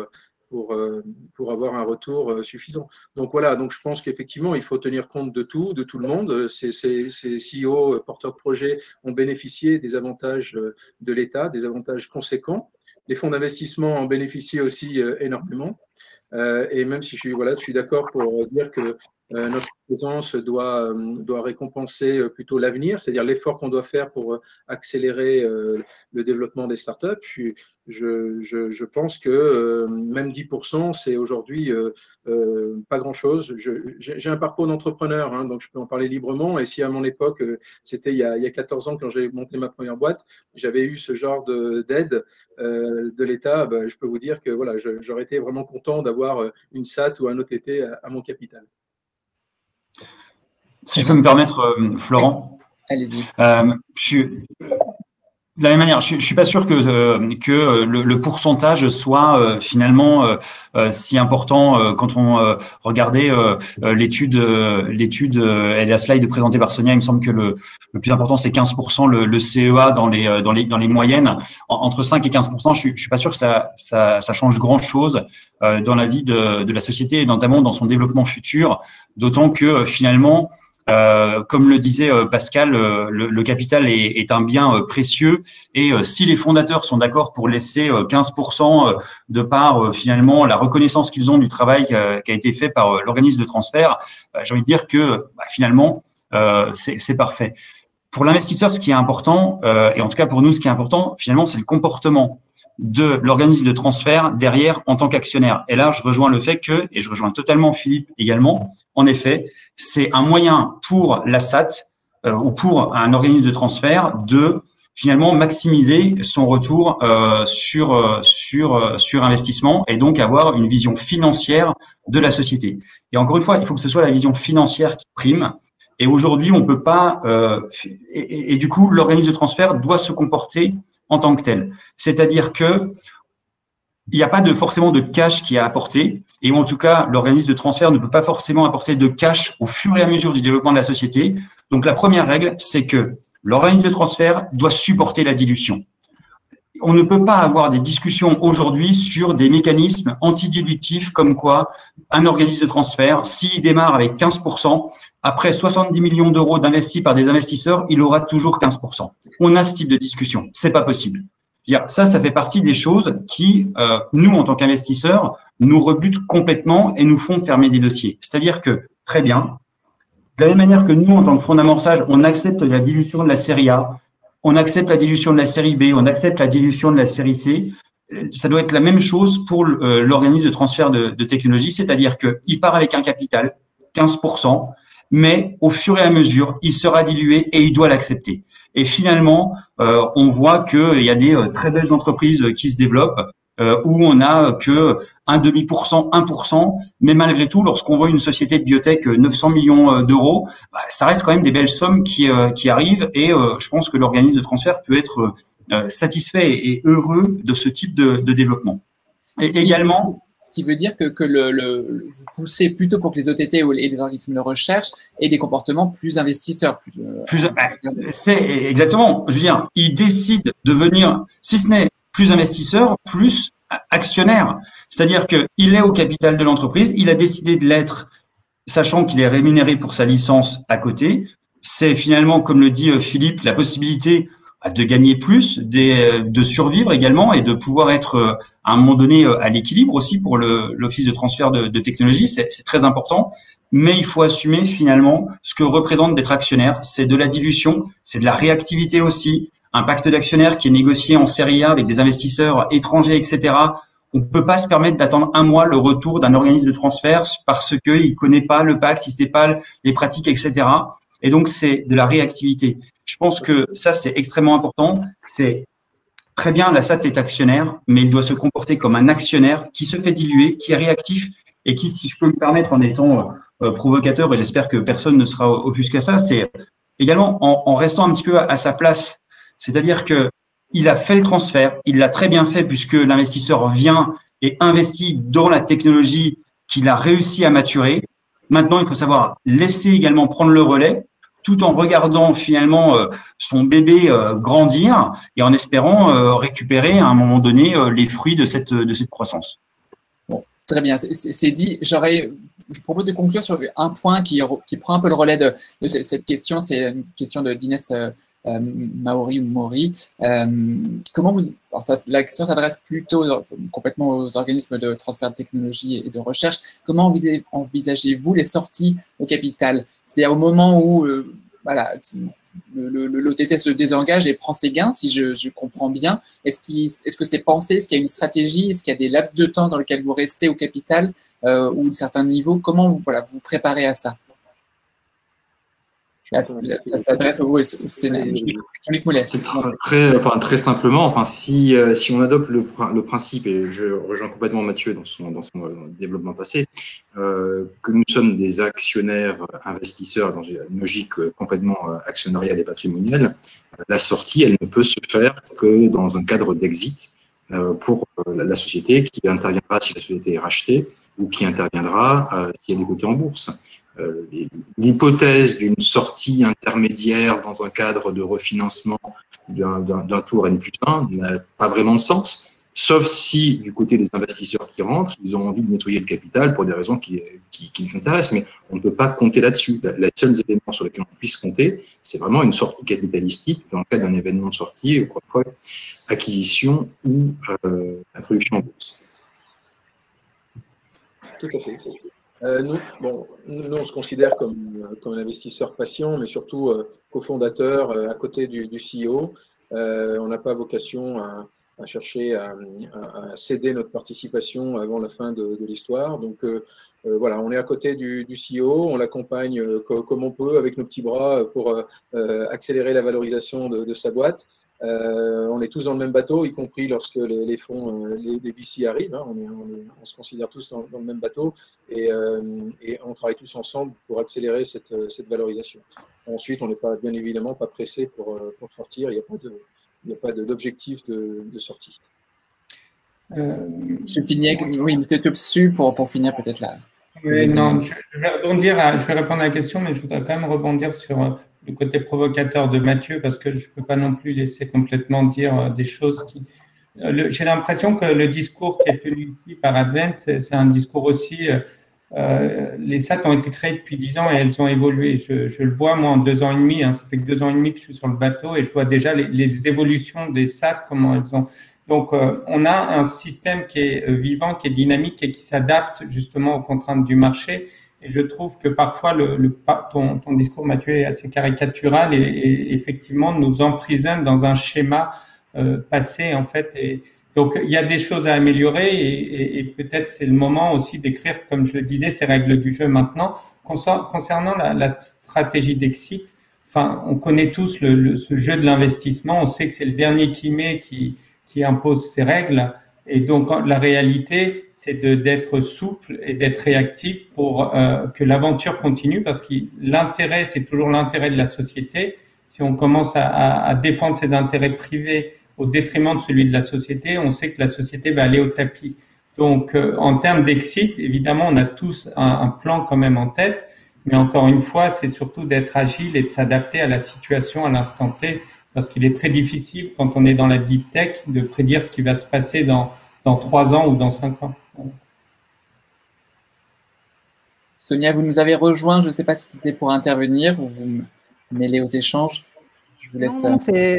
pour avoir un retour suffisant. Donc voilà, donc je pense qu'effectivement, il faut tenir compte de tout le monde. Ces CEO, porteurs de projets, ont bénéficié des avantages de l'État, des avantages conséquents. Les fonds d'investissement en bénéficient aussi énormément. Et même si je suis d'accord pour dire que notre présence doit récompenser plutôt l'avenir, c'est-à-dire l'effort qu'on doit faire pour accélérer le développement des startups. Je pense que même 10%, c'est aujourd'hui pas grand-chose. J'ai un parcours d'entrepreneur, hein, donc je peux en parler librement. Et si à mon époque, c'était il y a 14 ans quand j'ai monté ma première boîte, j'avais eu ce genre d'aide de l'État, je peux vous dire que voilà, j'aurais été vraiment content d'avoir une SAT ou un OTT à mon capital. Si je peux me permettre, Florent. Allez-y. De la même manière, je suis pas sûr que le pourcentage soit finalement si important quand on regardait l'étude et la slide présentée par Sonia. Il me semble que le plus important c'est 15% le CEA dans les moyennes. Entre 5 et 15%, je suis pas sûr que ça change grand chose dans la vie de la société et notamment dans son développement futur. D'autant que finalement, comme le disait Pascal, le capital est un bien précieux et si les fondateurs sont d'accord pour laisser 15% de part finalement la reconnaissance qu'ils ont du travail qui a été fait par l'organisme de transfert, j'ai envie de dire que finalement c'est parfait. Pour l'investisseur, ce qui est important, et en tout cas pour nous, ce qui est important finalement, c'est le comportement de l'organisme de transfert derrière en tant qu'actionnaire. Et là, je rejoins le fait que, et je rejoins totalement Philippe également, en effet, c'est un moyen pour la SAT ou pour un organisme de transfert de finalement maximiser son retour sur investissement et donc avoir une vision financière de la société. Et encore une fois, il faut que ce soit la vision financière qui prime. Et aujourd'hui, on peut pas. Et du coup, l'organisme de transfert doit se comporter en tant que tel. C'est-à-dire que il n'y a pas forcément de cash qui est à apporter, et en tout cas, l'organisme de transfert ne peut pas forcément apporter de cash au fur et à mesure du développement de la société. Donc, la première règle, c'est que l'organisme de transfert doit supporter la dilution. On ne peut pas avoir des discussions aujourd'hui sur des mécanismes antidilutifs comme quoi un organisme de transfert, s'il démarre avec 15%, après 70 millions d'euros d'investis par des investisseurs, il aura toujours 15%. On a ce type de discussion. C'est pas possible. Ça fait partie des choses qui, nous, en tant qu'investisseurs, nous rebutent complètement et nous font fermer des dossiers. C'est-à-dire que, très bien, de la même manière que nous, en tant que fonds d'amorçage, on accepte la dilution de la série A, on accepte la dilution de la série B, on accepte la dilution de la série C, ça doit être la même chose pour l'organisme de transfert de technologie, c'est-à-dire qu'il part avec un capital, 15%, mais au fur et à mesure, il sera dilué et il doit l'accepter. Et finalement, on voit qu'il y a des très belles entreprises qui se développent où on n'a que 0,5%, 1%, mais malgré tout, lorsqu'on voit une société de biotech 900 millions d'euros, ça reste quand même des belles sommes qui arrivent et je pense que l'organisme de transfert peut être satisfait et heureux de ce type de développement. Et également, ce qui veut dire que vous poussez plutôt pour que les OTT et les organismes de recherche aient des comportements plus investisseurs. C'est exactement, je veux dire, ils décident de devenir, si ce n'est plus investisseur, plus actionnaire. C'est-à-dire qu'il est au capital de l'entreprise, il a décidé de l'être, sachant qu'il est rémunéré pour sa licence à côté. C'est finalement, comme le dit Philippe, la possibilité de gagner plus, de survivre également et de pouvoir être à un moment donné à l'équilibre aussi pour l'office de transfert de technologie. C'est très important, mais il faut assumer finalement ce que représente d'être actionnaire. C'est de la dilution, c'est de la réactivité aussi, un pacte d'actionnaires qui est négocié en série A avec des investisseurs étrangers, etc. On ne peut pas se permettre d'attendre un mois le retour d'un organisme de transfert parce qu'il ne connaît pas le pacte, il ne sait pas les pratiques, etc. Et donc, c'est de la réactivité. Je pense que ça, c'est extrêmement important. C'est très bien, la SAT est actionnaire, mais il doit se comporter comme un actionnaire qui se fait diluer, qui est réactif et qui, si je peux me permettre en étant provocateur, et j'espère que personne ne sera offusqué à ça, c'est également en restant un petit peu à sa place. C'est-à-dire que il a fait le transfert, il l'a très bien fait puisque l'investisseur vient et investit dans la technologie qu'il a réussi à maturer. Maintenant, il faut savoir laisser également prendre le relais tout en regardant finalement son bébé grandir et en espérant récupérer à un moment donné les fruits de cette croissance. Bon, très bien, c'est dit. Je propose de conclure sur un point qui prend un peu le relais de cette question. C'est une question d'Inès Mori. La question s'adresse plutôt complètement aux organismes de transfert de technologie et de recherche. Comment envisagez-vous les sorties au capital? C'est-à-dire au moment où l'OTT se désengage et prend ses gains, si je comprends bien. Est-ce que c'est pensé? Est-ce qu'il y a une stratégie? Est-ce qu'il y a des laps de temps dans lesquels vous restez au capital ou à un certain niveau? Comment vous préparez à ça? Ça s'adresse au Sénat. Jean-Luc Moulet. Très simplement, si on adopte le principe, et je rejoins complètement Mathieu dans son développement passé, que nous sommes des actionnaires investisseurs dans une logique complètement actionnariale et patrimoniale, la sortie, elle ne peut se faire que dans un cadre d'exit pour la société qui interviendra si la société est rachetée ou qui interviendra si elle est cotée en bourse. L'hypothèse d'une sortie intermédiaire dans un cadre de refinancement d'un tour N+1 n'a pas vraiment de sens, sauf si, du côté des investisseurs qui rentrent, ils ont envie de nettoyer le capital pour des raisons qui les intéressent, mais on ne peut pas compter là-dessus. Les seuls éléments sur lesquels on puisse compter, c'est vraiment une sortie capitalistique dans le cadre d'un événement de sortie, quoi, acquisition ou introduction en bourse. Tout à fait. Nous, on se considère comme un investisseur patient, mais surtout cofondateur à côté du CEO. On n'a pas vocation à chercher à céder notre participation avant la fin de l'histoire. Donc voilà, on est à côté du CEO, on l'accompagne comme on peut avec nos petits bras pour accélérer la valorisation de sa boîte. On est tous dans le même bateau, y compris lorsque les fonds, les VC arrivent. Hein, on se considère tous dans le même bateau et on travaille tous ensemble pour accélérer cette valorisation. Ensuite, on n'est bien évidemment pas pressé pour sortir. Il n'y a pas d'objectif de sortie. Je finis avec, oui, M. Topsu pour finir peut-être là. Oui, non, je vais répondre à la question, mais je voudrais quand même rebondir sur le côté provocateur de Mathieu, parce que je ne peux pas non plus laisser complètement dire des choses qui… J'ai l'impression que le discours qui est tenu ici par Advent, c'est un discours aussi… les SAT ont été créées depuis 10 ans et elles ont évolué. Je le vois, moi, en 2 ans et demi. Hein, ça fait que 2 ans et demi que je suis sur le bateau et je vois déjà les évolutions des SAT, comment elles ont… Donc, on a un système qui est vivant, qui est dynamique et qui s'adapte justement aux contraintes du marché. Et je trouve que parfois, ton discours, Mathieu, est assez caricatural et effectivement nous emprisonne dans un schéma passé, en fait. Et donc, il y a des choses à améliorer et peut-être c'est le moment aussi d'écrire, comme je le disais, ces règles du jeu maintenant. Concernant la stratégie d'exit, enfin, on connaît tous ce jeu de l'investissement. On sait que c'est le dernier qui impose ces règles. Et donc, la réalité, c'est d'être souple et d'être réactif pour que l'aventure continue, parce que l'intérêt, c'est toujours l'intérêt de la société. Si on commence à défendre ses intérêts privés au détriment de celui de la société, on sait que la société va aller au tapis. Donc, en termes d'exit, évidemment, on a tous un plan quand même en tête, mais encore une fois, c'est surtout d'être agile et de s'adapter à la situation à l'instant T, parce qu'il est très difficile, quand on est dans la deep tech, de prédire ce qui va se passer dans 3 ans ou dans 5 ans. Sonia, vous nous avez rejoint. Je ne sais pas si c'était pour intervenir ou vous me mêlez aux échanges. Je vous laisse.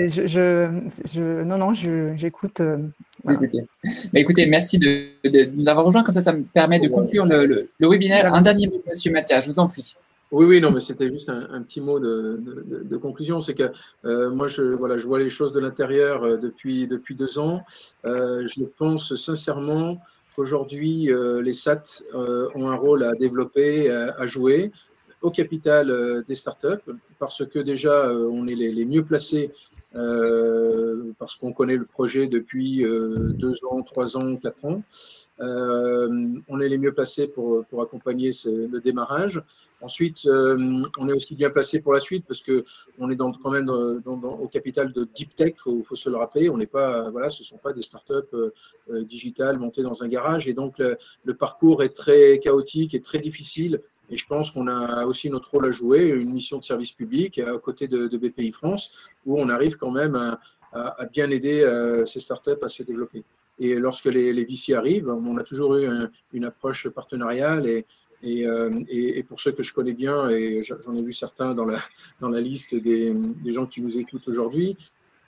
Non, j'écoute. Voilà. Écoutez, merci de nous avoir rejoints. Comme ça me permet de conclure le webinaire. Un dernier mot, M. Mathia, je vous en prie. Oui, non, mais c'était juste un petit mot de conclusion. C'est que moi, je vois les choses de l'intérieur depuis 2 ans. Je pense sincèrement qu'aujourd'hui, les SAT ont un rôle à développer, à jouer au capital des startups, parce que déjà, on est les mieux placés, parce qu'on connaît le projet depuis 2 ans, 3 ans, 4 ans. On est les mieux placés pour accompagner le démarrage. Ensuite, on est aussi bien placé pour la suite parce que on est quand même au capital de deep tech. Faut se le rappeler. On n'est pas, ce sont pas des startups digitales montées dans un garage. Et donc le parcours est très chaotique et très difficile. Et je pense qu'on a aussi notre rôle à jouer, une mission de service public à côté de BPI France, où on arrive quand même à bien aider ces startups à se développer. Et lorsque les VC arrivent, on a toujours eu une approche partenariale et pour ceux que je connais bien, et j'en ai vu certains dans la liste des gens qui nous écoutent aujourd'hui.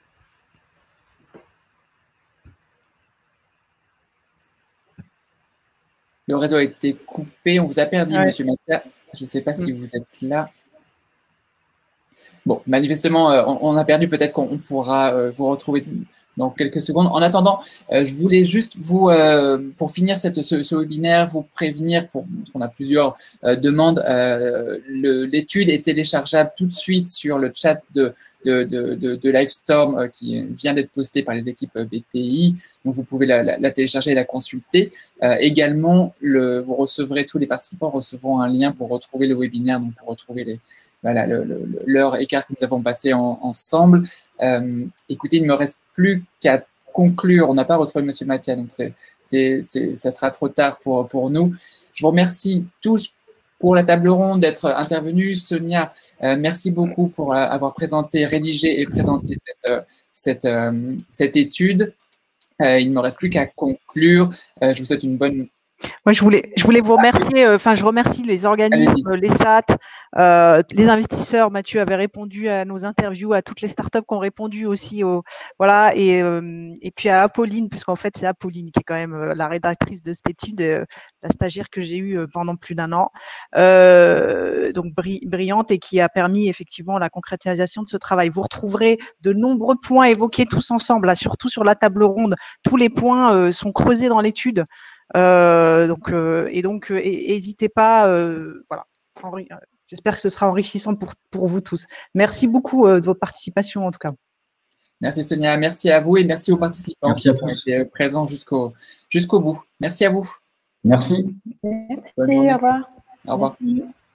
Le réseau a été coupé, on vous a perdu, ouais. Monsieur Mathia. Je ne sais pas si vous êtes là. Bon, manifestement, on a perdu. Peut-être qu'on pourra vous retrouver dans quelques secondes. En attendant, je voulais juste vous, pour finir ce webinaire, vous prévenir, on a plusieurs demandes. L'étude est téléchargeable tout de suite sur le chat de Livestorm qui vient d'être posté par les équipes BPI. Donc, vous pouvez la télécharger et la consulter. Également, vous recevrez, tous les participants recevront un lien pour retrouver le webinaire, donc pour retrouver l'heure et quart que nous avons passé ensemble. Écoutez, il ne me reste plus qu'à conclure. On n'a pas retrouvé M. Mathia, donc ça sera trop tard pour nous. Je vous remercie tous pour la table ronde d'être intervenus. Sonia, merci beaucoup pour avoir rédigé et présenté cette étude. Il ne me reste plus qu'à conclure. Je vous souhaite une bonne... Moi, je voulais vous remercier. Je remercie les organismes, les SAT, les investisseurs. Mathieu avait répondu à nos interviews, à toutes les startups qui ont répondu aussi. Voilà, et puis à Apolline, puisqu'en fait, c'est Apolline qui est quand même la rédactrice de cette étude, la stagiaire que j'ai eue pendant plus d'1 an, donc brillante, et qui a permis effectivement la concrétisation de ce travail. Vous retrouverez de nombreux points évoqués tous ensemble, là, surtout sur la table ronde. Tous les points sont creusés dans l'étude. Donc, n'hésitez pas. Voilà. J'espère que ce sera enrichissant pour vous tous. Merci beaucoup de votre participation en tout cas. Merci Sonia, merci à vous et merci aux participants qui ont été présents jusqu'au bout. Merci à vous. Merci. Merci, au revoir. Au revoir. Merci.